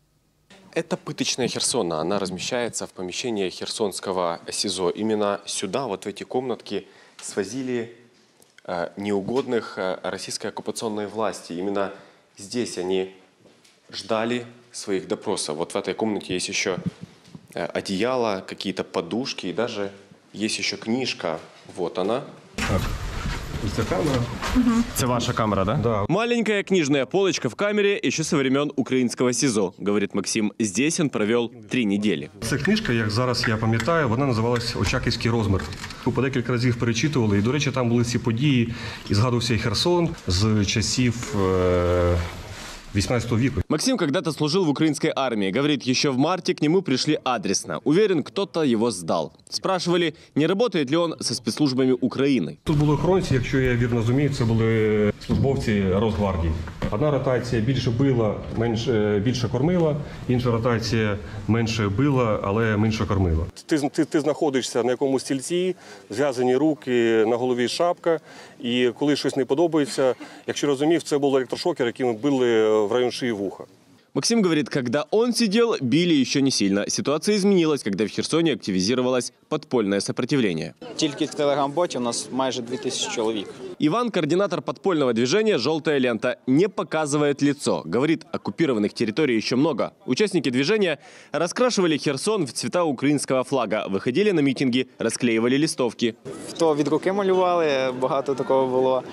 Это пыточная Херсона. Она размещается в помещении Херсонского СИЗО. Именно сюда, вот в эти комнатки, свозили э, неугодных э, российской оккупационной власти. Именно здесь они ждали своих допросов. Вот в этой комнате есть еще э, одеяло, какие-то подушки и даже есть еще книжка. Вот она. Так. Это камера. Угу. Это ваша камера, да? Да. Маленькая книжная полочка в камере еще со времен українського СІЗО, говорит Максим. Здесь он провел три недели. Ця книжка, як зараз я пам'ятаю, вона називалась «Очаківський розмір». По декілька разів перечитували, і, до речі, там були ці події, і згадувався і Херсон з часів е восемнадцатого века. Максим когда-то служил в украинской армии. Говорит, еще в марте к нему пришли адресно. Уверен, кто-то его сдал. Спрашивали, не работает ли он со спецслужбами України. Тут були охоронці, якщо я вірно розумію, це були службовці Росгвардії. Одна ротація більше била, менше, більше кормила, інша ротація менше била, але менше кормила. Ти, ти, ти знаходишся на якомусь стільці, зв'язані руки, на голові шапка, і коли щось не подобається, якщо розумів, це був електрошокер, яким били в район шеи в ухо. Максим говорит, когда он сидел, били еще не сильно. Ситуация изменилась, когда в Херсоне активизировалось подпольное сопротивление. Тільки в телеграм-боті у нас майже дві тисячі чоловік. Иван, координатор подпольного движения «Желтая лента», не показывает лицо. Говорит, оккупированных территорий еще много. Участники движения раскрашивали Херсон в цвета украинского флага, выходили на митинги, расклеивали листовки. То від руки малювали, багато такого було,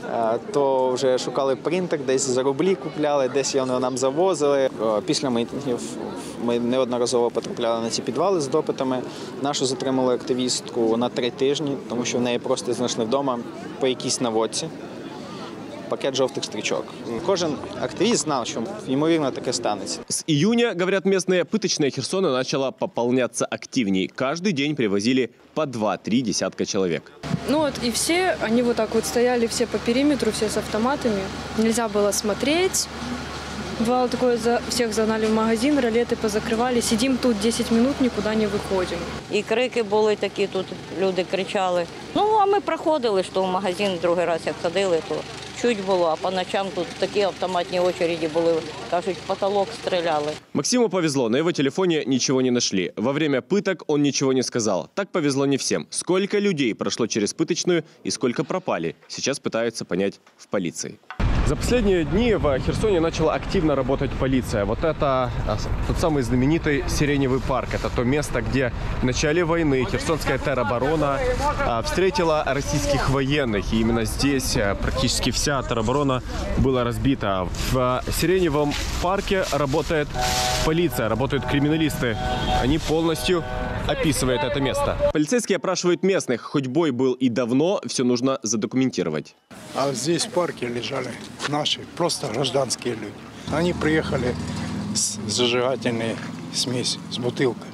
то вже шукали принтер, десь за рублі купляли, десь його нам завозили. Після мітингів ми неодноразово потрапляли на ці підвали з допитами. Нашу затримали активістку на три тижні, тому що в неї просто знайшли вдома по якійсь наводці пакет жовтих стрічок. Кожен активіст знал, что, ймовірно, таке станется. С июня, говорят местные, пыточная Херсона начала пополняться активней. Каждый день привозили по два-три десятка человек. Ну вот и все, они вот так вот стояли все по периметру, все с автоматами. Нельзя было смотреть. Бывало такое, за, всех загнали в магазин, ролеты позакрывали. Сидим тут десять минут, никуда не виходимо. І крики були такі, тут люди кричали. Ну, а ми проходили, що в магазин другий раз як ходили, то чуть було, а по ночам тут такі автоматні очереди були, кажуть, в потолок стріляли. Максиму повезло, на его телефоне ничего не нашли. Во время пыток он ничего не сказал. Так повезло не всем. Сколько людей прошло через пыточную и сколько пропали, сейчас пытаются понять в полиции. За последние дни в Херсоне начала активно работать полиция. Вот это тот самый знаменитый Сиреневый парк. Это то место, где в начале войны херсонская тероборона встретила российских военных. И именно здесь практически вся тероборона была разбита. В Сиреневом парке работает полиция, работают криминалисты. Они полностью описывают это место. Полицейские опрашивают местных. Хоть бой был и давно, все нужно задокументировать. А здесь в парке лежали наши, просто гражданские люди. Они приехали с зажигательной смесью, с бутылкой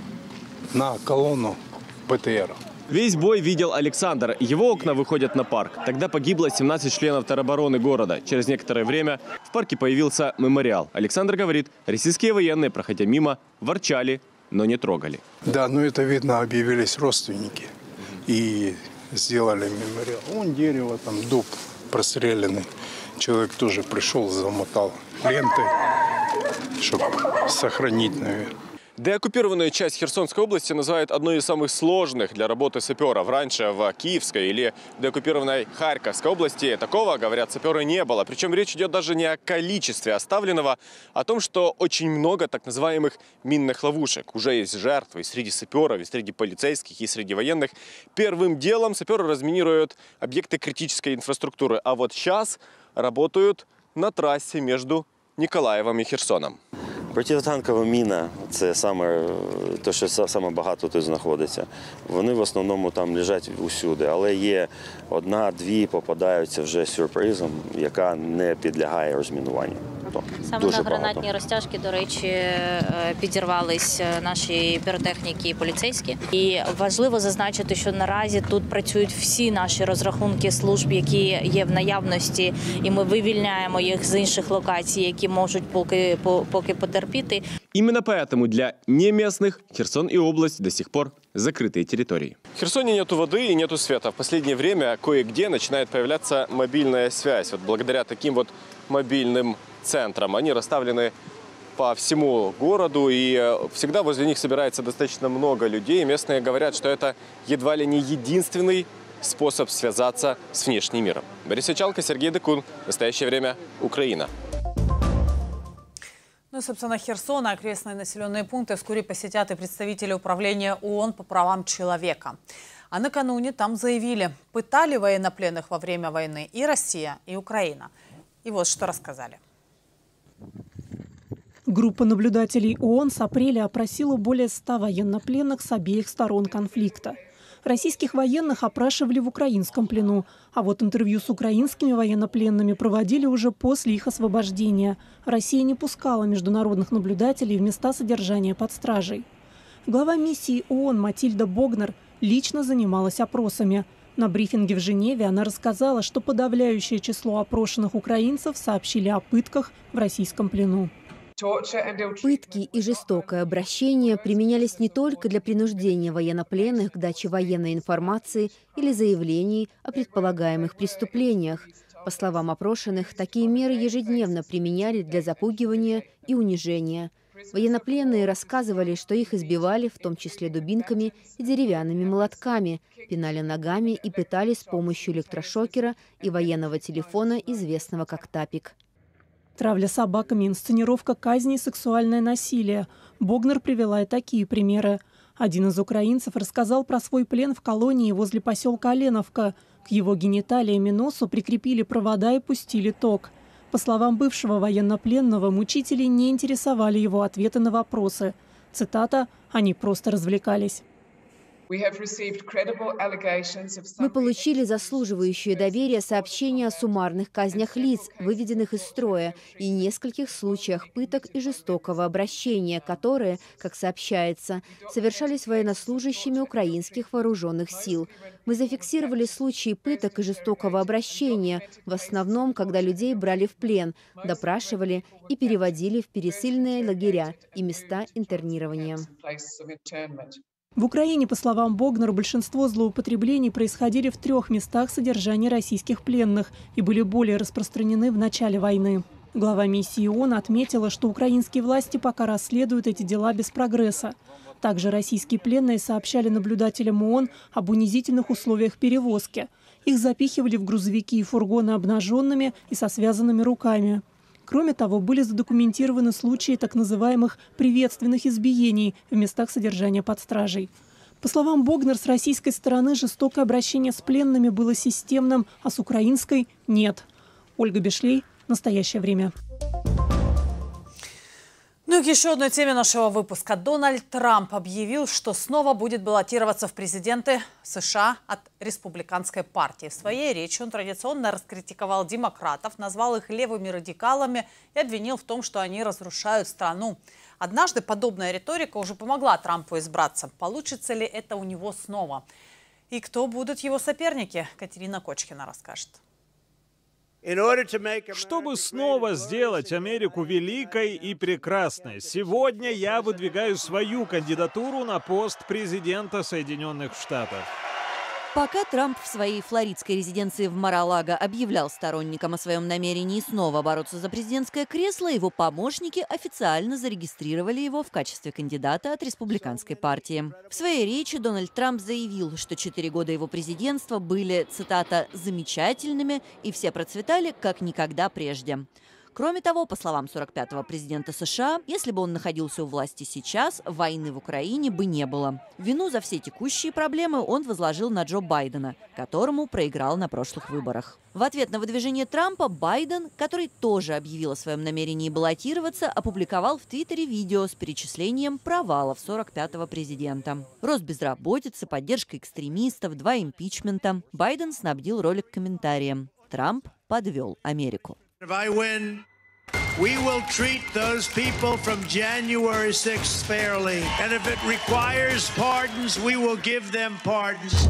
на колонну БТР. Весь бой видел Александр. Его окна выходят на парк. Тогда погибло семнадцать членов теробороны города. Через некоторое время в парке появился мемориал. Александр говорит, российские военные, проходя мимо, ворчали, но не трогали. Да, ну это видно, объявились родственники и сделали мемориал. Вон дерево, там дуб простреленный. Человек тоже пришел, замотал лентой, чтобы сохранить, наверное. Деоккупированную часть Херсонской области называют одной из самых сложных для работы саперов. Раньше в Киевской или деоккупированной Харьковской области такого, говорят, саперы не было. Причем речь идет даже не о количестве оставленного, а о том, что очень много так называемых минных ловушек. Уже есть жертвы и среди саперов, и среди полицейских, и среди военных. Первым делом саперы разминируют объекты критической инфраструктуры. А вот сейчас работают на трассе между Николаєвом і Херсоном. Протитанкова міна – це саме те, що саме багато тут знаходиться. Вони в основному там лежать усюди, але є одна-дві попадаються вже сюрпризом, яка не підлягає розмінуванню. Саме на гранатні розтяжки, до речі, підірвались наші піротехніки і поліцейські. І важливо зазначити, що наразі тут працюють всі наші розрахунки служб, які є в наявності, і ми вивільняємо їх з інших локацій, які можуть поки, поки потерпіти. Именно поэтому для неместных Херсон и область до сих пор закрытые территории. В Херсоне нету воды и нету света. В последнее время кое-где начинает появляться мобильная связь. Вот благодаря таким вот мобильным центрам. Они расставлены по всему городу, и всегда возле них собирается достаточно много людей. Местные говорят, что это едва ли не единственный способ связаться с внешним миром. Борис Ячалко, Сергей Декун. В настоящее время Украина. Ну и, собственно, Херсон и окрестные населенные пункты вскоре посетят и представители управления ООН по правам человека. А накануне там заявили, пытали военнопленных во время войны и Россия, и Украина. И вот что рассказали. Группа наблюдателей ООН с апреля опросила более ста военнопленных с обеих сторон конфликта. Российских военных опрашивали в украинском плену, а вот интервью с украинскими военнопленными проводили уже после их освобождения. Россия не пускала международных наблюдателей в места содержания под стражей. Глава миссии ООН Матильда Богнер лично занималась опросами. На брифинге в Женеве она рассказала, что подавляющее число опрошенных украинцев сообщили о пытках в российском плену. Пытки и жестокое обращение применялись не только для принуждения военнопленных к даче военной информации или заявлений о предполагаемых преступлениях. По словам опрошенных, такие меры ежедневно применяли для запугивания и унижения. Военнопленные рассказывали, что их избивали, в том числе дубинками и деревянными молотками, пинали ногами и пытали с помощью электрошокера и военного телефона, известного как тапик. Травля собаками, инсценировка казни и сексуальное насилие. Богнер привела и такие примеры. Один из украинцев рассказал про свой плен в колонии возле поселка Оленовка. К его гениталиям и носу прикрепили провода и пустили ток. По словам бывшего военнопленного, мучители не интересовали его ответы на вопросы. Цитата: «Они просто развлекались». Мы получили заслуживающее доверия сообщения о суммарных казнях лиц, выведенных из строя, и нескольких случаях пыток и жестокого обращения, которые, как сообщается, совершались военнослужащими украинских вооруженных сил. Мы зафиксировали случаи пыток и жестокого обращения, в основном, когда людей брали в плен, допрашивали и переводили в пересыльные лагеря и места интернирования. В Украине, по словам Богнер, большинство злоупотреблений происходили в трех местах содержания российских пленных и были более распространены в начале войны. Глава миссии ООН отметила, что украинские власти пока расследуют эти дела без прогресса. Также российские пленные сообщали наблюдателям ООН об унизительных условиях перевозки. Их запихивали в грузовики и фургоны обнаженными и со связанными руками. Кроме того, были задокументированы случаи так называемых приветственных избиений в местах содержания под стражей. По словам Богнер, с российской стороны жестокое обращение с пленными было системным, а с украинской – нет. Ольга Бешлей, «Настоящее время». Ну и к еще одной теме нашего выпуска. Дональд Трамп объявил, что снова будет баллотироваться в президенты США от республиканской партии. В своей речи он традиционно раскритиковал демократов, назвал их левыми радикалами и обвинил в том, что они разрушают страну. Однажды подобная риторика уже помогла Трампу избраться. Получится ли это у него снова? И кто будут его соперники? Катерина Кочкина расскажет. Чтобы снова сделать Америку великой и прекрасной, сегодня я выдвигаю свою кандидатуру на пост президента Соединенных Штатов. Пока Трамп в своей флоридской резиденции в Мар-а-Лаго объявлял сторонникам о своем намерении снова бороться за президентское кресло, его помощники официально зарегистрировали его в качестве кандидата от республиканской партии. В своей речи Дональд Трамп заявил, что четыре года его президентства были, цитата, «замечательными» и все процветали как никогда прежде. Кроме того, по словам сорок пятого президента США, если бы он находился у власти сейчас, войны в Украине бы не было. Вину за все текущие проблемы он возложил на Джо Байдена, которому проиграл на прошлых выборах. В ответ на выдвижение Трампа Байден, который тоже объявил о своем намерении баллотироваться, опубликовал в Твиттере видео с перечислением провалов сорок пятого президента. Рост безработицы, поддержка экстремистов, два импичмента. Байден снабдил ролик комментарием. Трамп подвел Америку. If I win, we will treat those people from January sixth fairly. And if it requires pardons, we will give them pardons.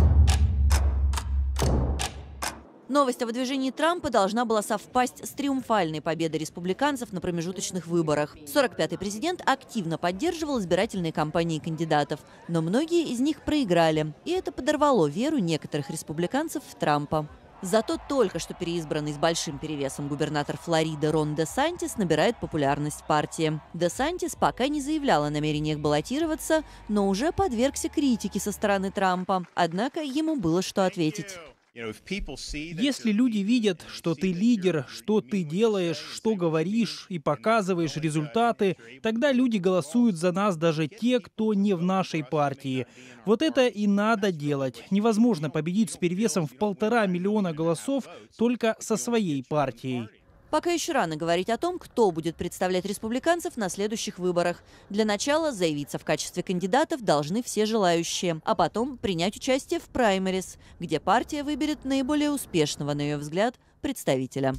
Новость о выдвижении Трампа должна была совпасть с триумфальной победой республиканцев на промежуточных выборах. сорок пятый президент активно поддерживал избирательные кампании кандидатов, но многие из них проиграли, и это подорвало веру некоторых республиканцев в Трампа. Зато только что переизбранный с большим перевесом губернатор Флориды Рон Де Сантис набирает популярность в партии. Де Сантис пока не заявлял о намерениях баллотироваться, но уже подвергся критике со стороны Трампа. Однако ему было что ответить. Если люди видят, что ты лидер, что ты делаешь, что говоришь и показываешь результаты, тогда люди голосуют за нас, даже те, кто не в нашей партии. Вот это и надо делать. Невозможно победить с перевесом в полтора миллиона голосов только со своей партией. Пока еще рано говорить о том, кто будет представлять республиканцев на следующих выборах. Для начала заявиться в качестве кандидатов должны все желающие, а потом принять участие в праймерис, где партия выберет наиболее успешного, на ее взгляд, представителя.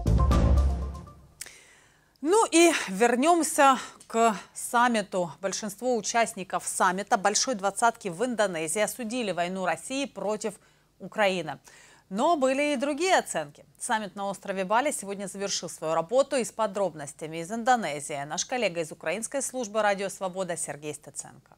Ну и вернемся к саммиту. Большинство участников саммита «Большой двадцатки» в Индонезии осудили войну России против Украины. Но были и другие оценки. Саммит на острове Бали сегодня завершил свою работу, и с подробностями из Индонезии наш коллега из украинской службы «Радио Свобода» Сергей Стеценко.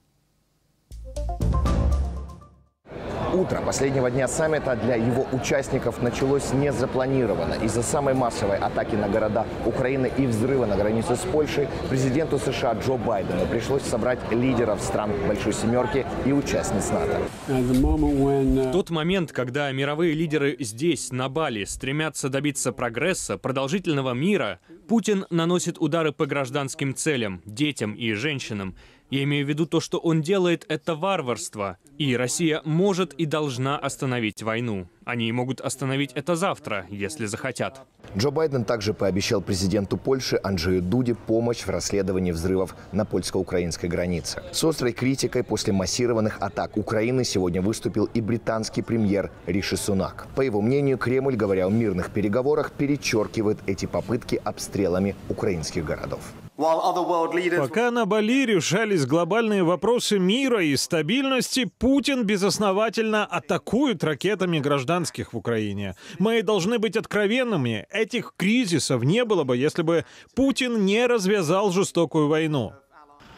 Утро последнего дня саммита для его участников началось незапланированно. Из-за самой массовой атаки на города Украины и взрыва на границе с Польшей президенту США Джо Байдену пришлось собрать лидеров стран Большой Семерки и участниц НАТО. В тот момент, когда мировые лидеры здесь, на Бали, стремятся добиться прогресса, продолжительного мира, Путин наносит удары по гражданским целям, детям и женщинам. Я имею в виду то, что он делает, это варварство. И Россия может и должна остановить войну. Они могут остановить это завтра, если захотят. Джо Байден также пообещал президенту Польши Анджею Дуде помощь в расследовании взрывов на польско-украинской границе. С острой критикой после массированных атак Украины сегодня выступил и британский премьер Риши Сунак. По его мнению, Кремль, говоря о мирных переговорах, перечеркивает эти попытки обстрелами украинских городов. Пока на Бали решались глобальные вопросы мира и стабильности, Путин безосновательно атакует ракетами гражданских в Украине. Мы должны быть откровенными. Этих кризисов не было бы, если бы Путин не развязал жестокую войну.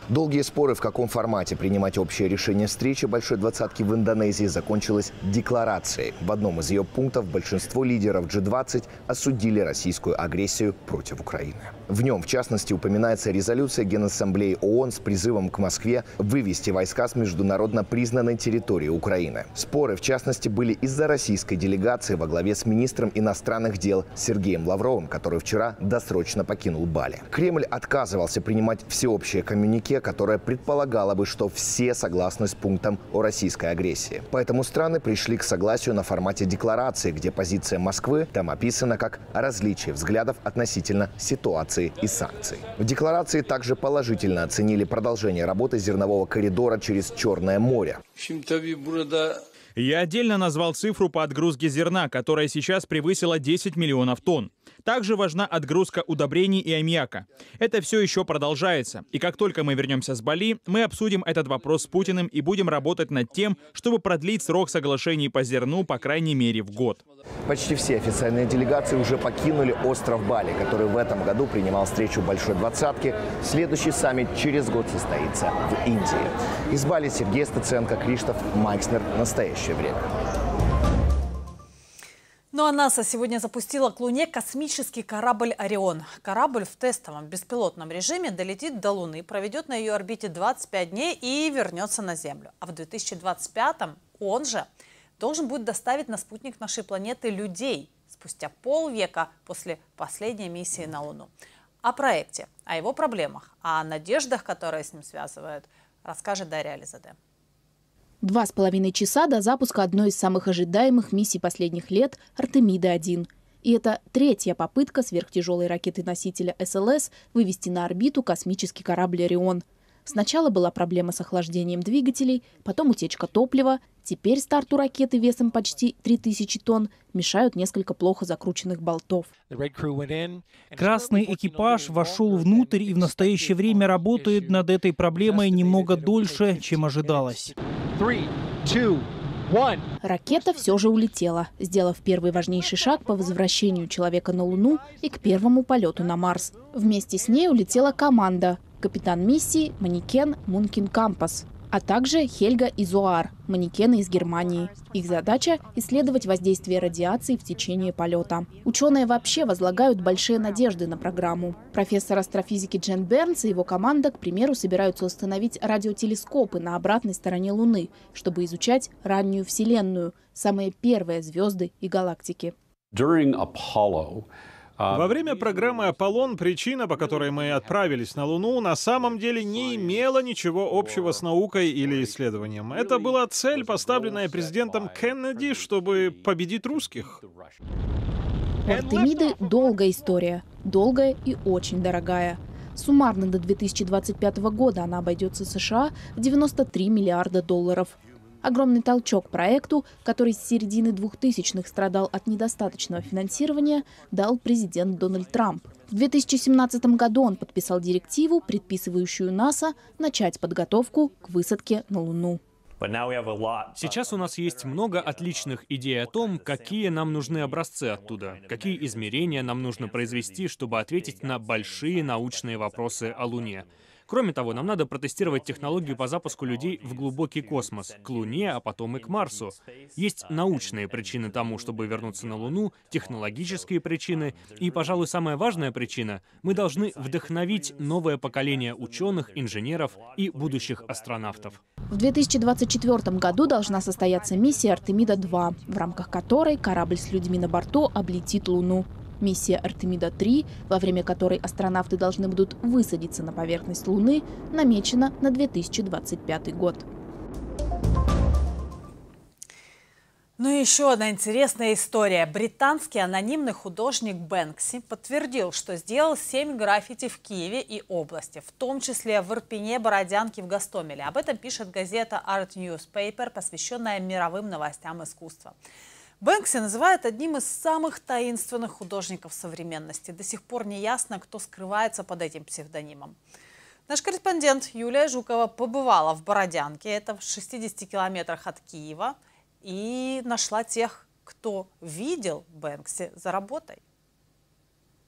Долгие споры, в каком формате принимать общее решение встречи Большой двадцатки в Индонезии, закончилась декларацией. В одном из ее пунктов большинство лидеров джи двадцать осудили российскую агрессию против Украины. В нем, в частности, упоминается резолюция Генассамблеи ООН с призывом к Москве вывести войска с международно признанной территории Украины. Споры, в частности, были из-за российской делегации во главе с министром иностранных дел Сергеем Лавровым, который вчера досрочно покинул Бали. Кремль отказывался принимать всеобщее коммюнике, которое предполагало бы, что все согласны с пунктом о российской агрессии. Поэтому страны пришли к согласию на формате декларации, где позиция Москвы там описана как различие взглядов относительно ситуации и санкций. В декларации также положительно оценили продолжение работы зернового коридора через Черное море. Я отдельно назвал цифру по отгрузке зерна, которая сейчас превысила десять миллионов тонн. Также важна отгрузка удобрений и аммиака. Это все еще продолжается. И как только мы вернемся с Бали, мы обсудим этот вопрос с Путиным и будем работать над тем, чтобы продлить срок соглашений по зерну по крайней мере в год. Почти все официальные делегации уже покинули остров Бали, который в этом году принимал встречу Большой двадцатки. Следующий саммит через год состоится в Индии. Из Бали Сергей Стаценко, Криштоф Майкснер. Настоящее время. Ну а НАСА сегодня запустила к Луне космический корабль «Орион». Корабль в тестовом беспилотном режиме долетит до Луны, проведет на ее орбите двадцать пять дней и вернется на Землю. А в две тысячи двадцать пятом он же должен будет доставить на спутник нашей планеты людей спустя полвека после последней миссии на Луну. О проекте, о его проблемах, о надеждах, которые с ним связывают, расскажет Дарья Ализаде. Два с половиной часа до запуска одной из самых ожидаемых миссий последних лет – Артемида один. И это третья попытка сверхтяжелой ракеты-носителя эс эл эс вывести на орбиту космический корабль «Орион». Сначала была проблема с охлаждением двигателей, потом утечка топлива. Теперь старту ракеты весом почти три тысячи тонн мешают несколько плохо закрученных болтов. Красный экипаж вошел внутрь и в настоящее время работает над этой проблемой немного дольше, чем ожидалось. Ракета все же улетела, сделав первый важнейший шаг по возвращению человека на Луну и к первому полету на Марс. Вместе с ней улетела команда. Капитан миссии – манекен Мункин Кампас, а также Хельга и Зоар – манекены из Германии. Их задача – исследовать воздействие радиации в течение полета. Ученые вообще возлагают большие надежды на программу. Профессор астрофизики Джен Бернс и его команда, к примеру, собираются установить радиотелескопы на обратной стороне Луны, чтобы изучать раннюю Вселенную, самые первые звезды и галактики. Во время программы «Аполлон» причина, по которой мы отправились на Луну, на самом деле не имела ничего общего с наукой или исследованием. Это была цель, поставленная президентом Кеннеди, чтобы победить русских. У Артемиды долгая история. Долгая и очень дорогая. Суммарно до две тысячи двадцать пятого года она обойдется США в девяносто три миллиарда долларов. Огромный толчок проекту, который с середины двухтысячных страдал от недостаточного финансирования, дал президент Дональд Трамп. В две тысячи семнадцатом году он подписал директиву, предписывающую НАСА начать подготовку к высадке на Луну. Сейчас у нас есть много отличных идей о том, какие нам нужны образцы оттуда, какие измерения нам нужно произвести, чтобы ответить на большие научные вопросы о Луне. Кроме того, нам надо протестировать технологию по запуску людей в глубокий космос, к Луне, а потом и к Марсу. Есть научные причины тому, чтобы вернуться на Луну, технологические причины, и, пожалуй, самая важная причина — мы должны вдохновить новое поколение ученых, инженеров и будущих астронавтов. В две тысячи двадцать четвёртом году должна состояться миссия Артемида два, в рамках которой корабль с людьми на борту облетит Луну. Миссия Артемида три, во время которой астронавты должны будут высадиться на поверхность Луны, намечена на две тысячи двадцать пятый год. Ну и еще одна интересная история. Британский анонимный художник Бэнкси подтвердил, что сделал семь граффити в Киеве и области, в том числе в Ирпене, Бородянке, в Гостомеле. Об этом пишет газета Art Newspaper, посвященная мировым новостям искусства. Бэнкси называют одним из самых таинственных художников современности. До сих пор не ясно, кто скрывается под этим псевдонимом. Наш корреспондент Юлия Жукова побывала в Бородянке, это в шестидесяти километрах от Киева, и нашла тех, кто видел Бэнкси за работой.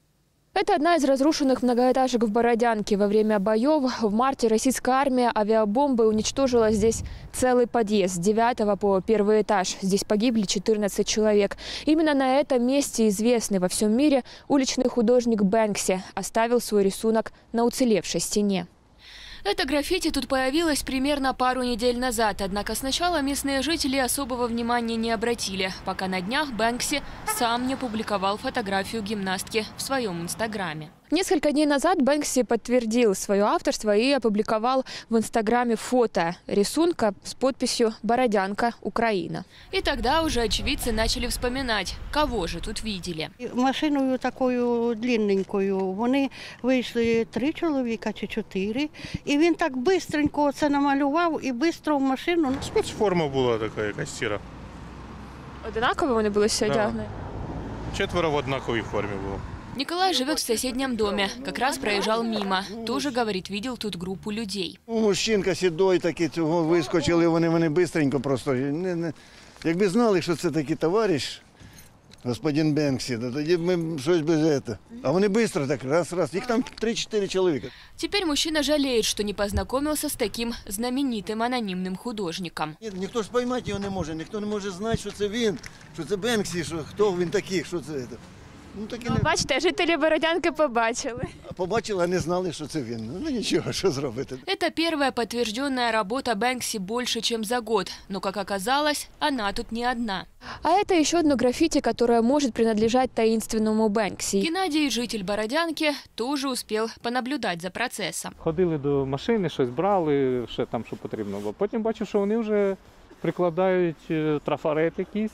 Это одна из разрушенных многоэтажек в Бородянке. Во время боев в марте российская армия авиабомбой уничтожила здесь целый подъезд с девятого по первый этаж. Здесь погибли четырнадцать человек. Именно на этом месте известный во всем мире уличный художник Бэнкси оставил свой рисунок на уцелевшей стене. Это граффити тут появилось примерно пару недель назад. Однако сначала местные жители особого внимания не обратили, пока на днях Бэнкси сам не публиковал фотографию гимнастки в своем инстаграме. Несколько дней назад Бэнкси подтвердил свое авторство и опубликовал в инстаграме фото рисунка с подписью «Бородянка, Украина». И тогда уже очевидцы начали вспоминать, кого же тут видели. Машиною такою длинненькою вони вийшли три чоловіка чи чотири. І він так бистренько це намалював і бистро в машину. Спецформа була така, якась сіра. Одинаково вони були всі одягнені? Четверо в однаковій формі було. Николай живет в соседнем доме. Как раз проезжал мимо. Тоже, говорит, видел тут группу людей. Мужчинка сідой, такі цього вискочили, вони вони бистренько просто. Не, не. Якби знали, що це такий товариш, господин Бэнкси, то тоді б ми щось без цього. А вони швидко так, раз-раз. Їх там три-чотири чоловіка. Теперь мужчина жалеет, что не познакомился с таким знаменитым анонимным художником. Ні, ніхто ж поймати його не може, ніхто не може знати, що це він, що це Бэнкси, що хто він такий, що це. Ну, ну, бачите, жителі Бородянки побачили. Побачили, а не знали, що це він. Ну, ничего, что зробити. Это первая подтвержденная работа Бэнкси больше, чем за год. Но, как оказалось, она тут не одна. А это еще одно граффити, которое может принадлежать таинственному Бэнкси. Геннадий, житель Бородянки, тоже успел понаблюдать за процессом. Ходили до машини, щось брали, ще там, що потрібно було. Потім бачив, що вони вже прикладають трафарет якийсь.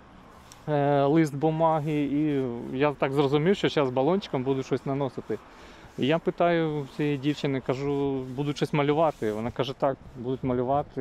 Лист бумаги, і я так зрозумів, що зараз балончиком буду щось наносити. І я питаю цієї дівчини, кажу, будуть щось малювати. Вона каже, так, будуть малювати,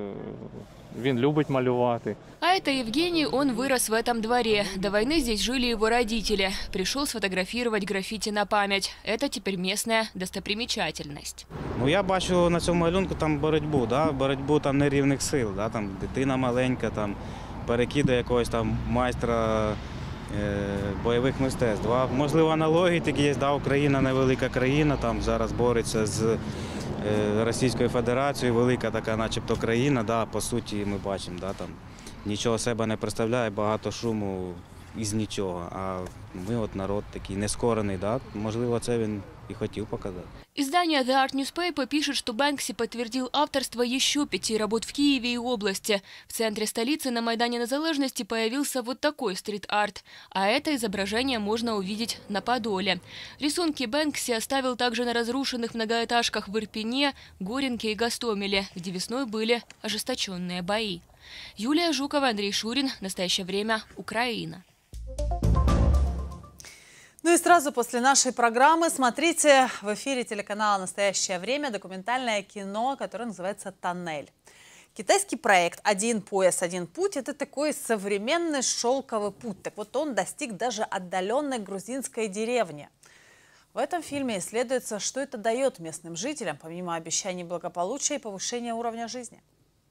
він любить малювати. А это Евгений, он вырос в этом дворе. До войны здесь жили его родители. Пришел сфотографировать граффити на память. Это теперь местная достопримечательность. Ну, я бачу на цьому малюнку там боротьбу, да? боротьбу там нерівних сил, да? Там дитина маленька, там перекиди якогось там майстра е, бойових мистецтв. А, можливо, аналогії такі є, да, Україна невелика країна, там зараз бореться з е, Російською Федерацією, велика така начебто країна, да, по суті ми бачимо, да, там нічого себе не представляє, багато шуму із нічого, а ми от народ такий нескорений, да, можливо, це він и хотел показать. Издание The Art Newspaper пишет, что Бэнкси подтвердил авторство еще пяти работ в Киеве и области. В центре столицы на Майдане Незалежности появился вот такой стрит-арт. А это изображение можно увидеть на Подоле. Рисунки Бэнкси оставил также на разрушенных многоэтажках в Ирпене, Горенке и Гостомеле, где весной были ожесточенные бои. Юлия Жукова, Андрей Шурин. Настоящее время. Украина. Ну и сразу после нашей программы смотрите в эфире телеканала «Настоящее время» документальное кино, которое называется «Тоннель». Китайский проект «Один пояс, один путь» – это такой современный шелковый путь. Так вот, он достиг даже отдаленной грузинской деревни. В этом фильме исследуется, что это дает местным жителям, помимо обещаний благополучия и повышения уровня жизни.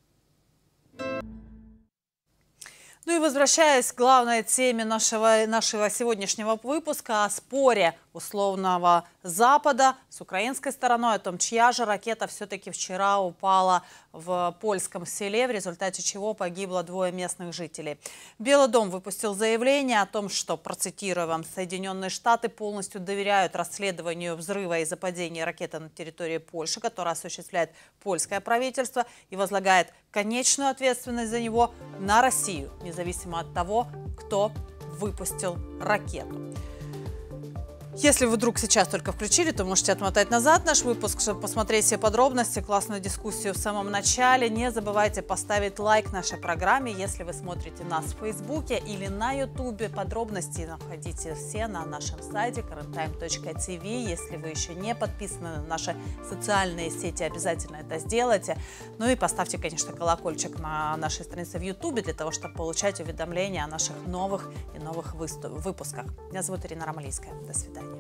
Ну и возвращаясь к главной теме нашего, нашего сегодняшнего выпуска, о споре условного Запада с украинской стороной, о том, чья же ракета все-таки вчера упала в польском селе, в результате чего погибло двое местных жителей. Белый дом выпустил заявление о том, что, процитирую вам, Соединенные Штаты полностью доверяют расследованию взрыва из-за падения ракеты на территории Польши, которое осуществляет польское правительство, и возлагает конечную ответственность за него на Россию, независимо от того, кто выпустил ракету. Если вы вдруг сейчас только включили, то можете отмотать назад наш выпуск, чтобы посмотреть все подробности, классную дискуссию в самом начале. Не забывайте поставить лайк нашей программе, если вы смотрите нас в Фейсбуке или на Ютубе. Подробности находите все на нашем сайте карент тайм точка ти ви. Если вы еще не подписаны на наши социальные сети, обязательно это сделайте. Ну и поставьте, конечно, колокольчик на нашей странице в Ютубе, для того, чтобы получать уведомления о наших новых и новых выпусках. Меня зовут Ирина Ромалийская. До свидания.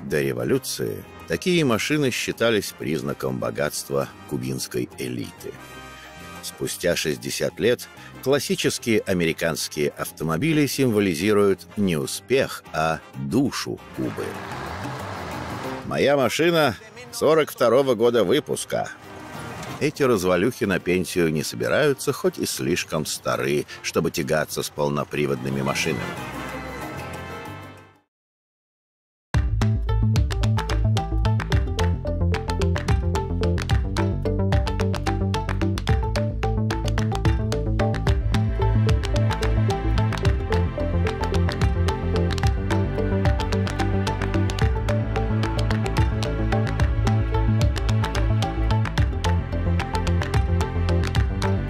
До революции такие машины считались признаком богатства кубинской элиты. Спустя шестьдесят лет классические американские автомобили символизируют не успех, а душу Кубы. Моя машина сорок второго года выпуска. Эти развалюхи на пенсию не собираются, хоть и слишком стары, чтобы тягаться с полноприводными машинами.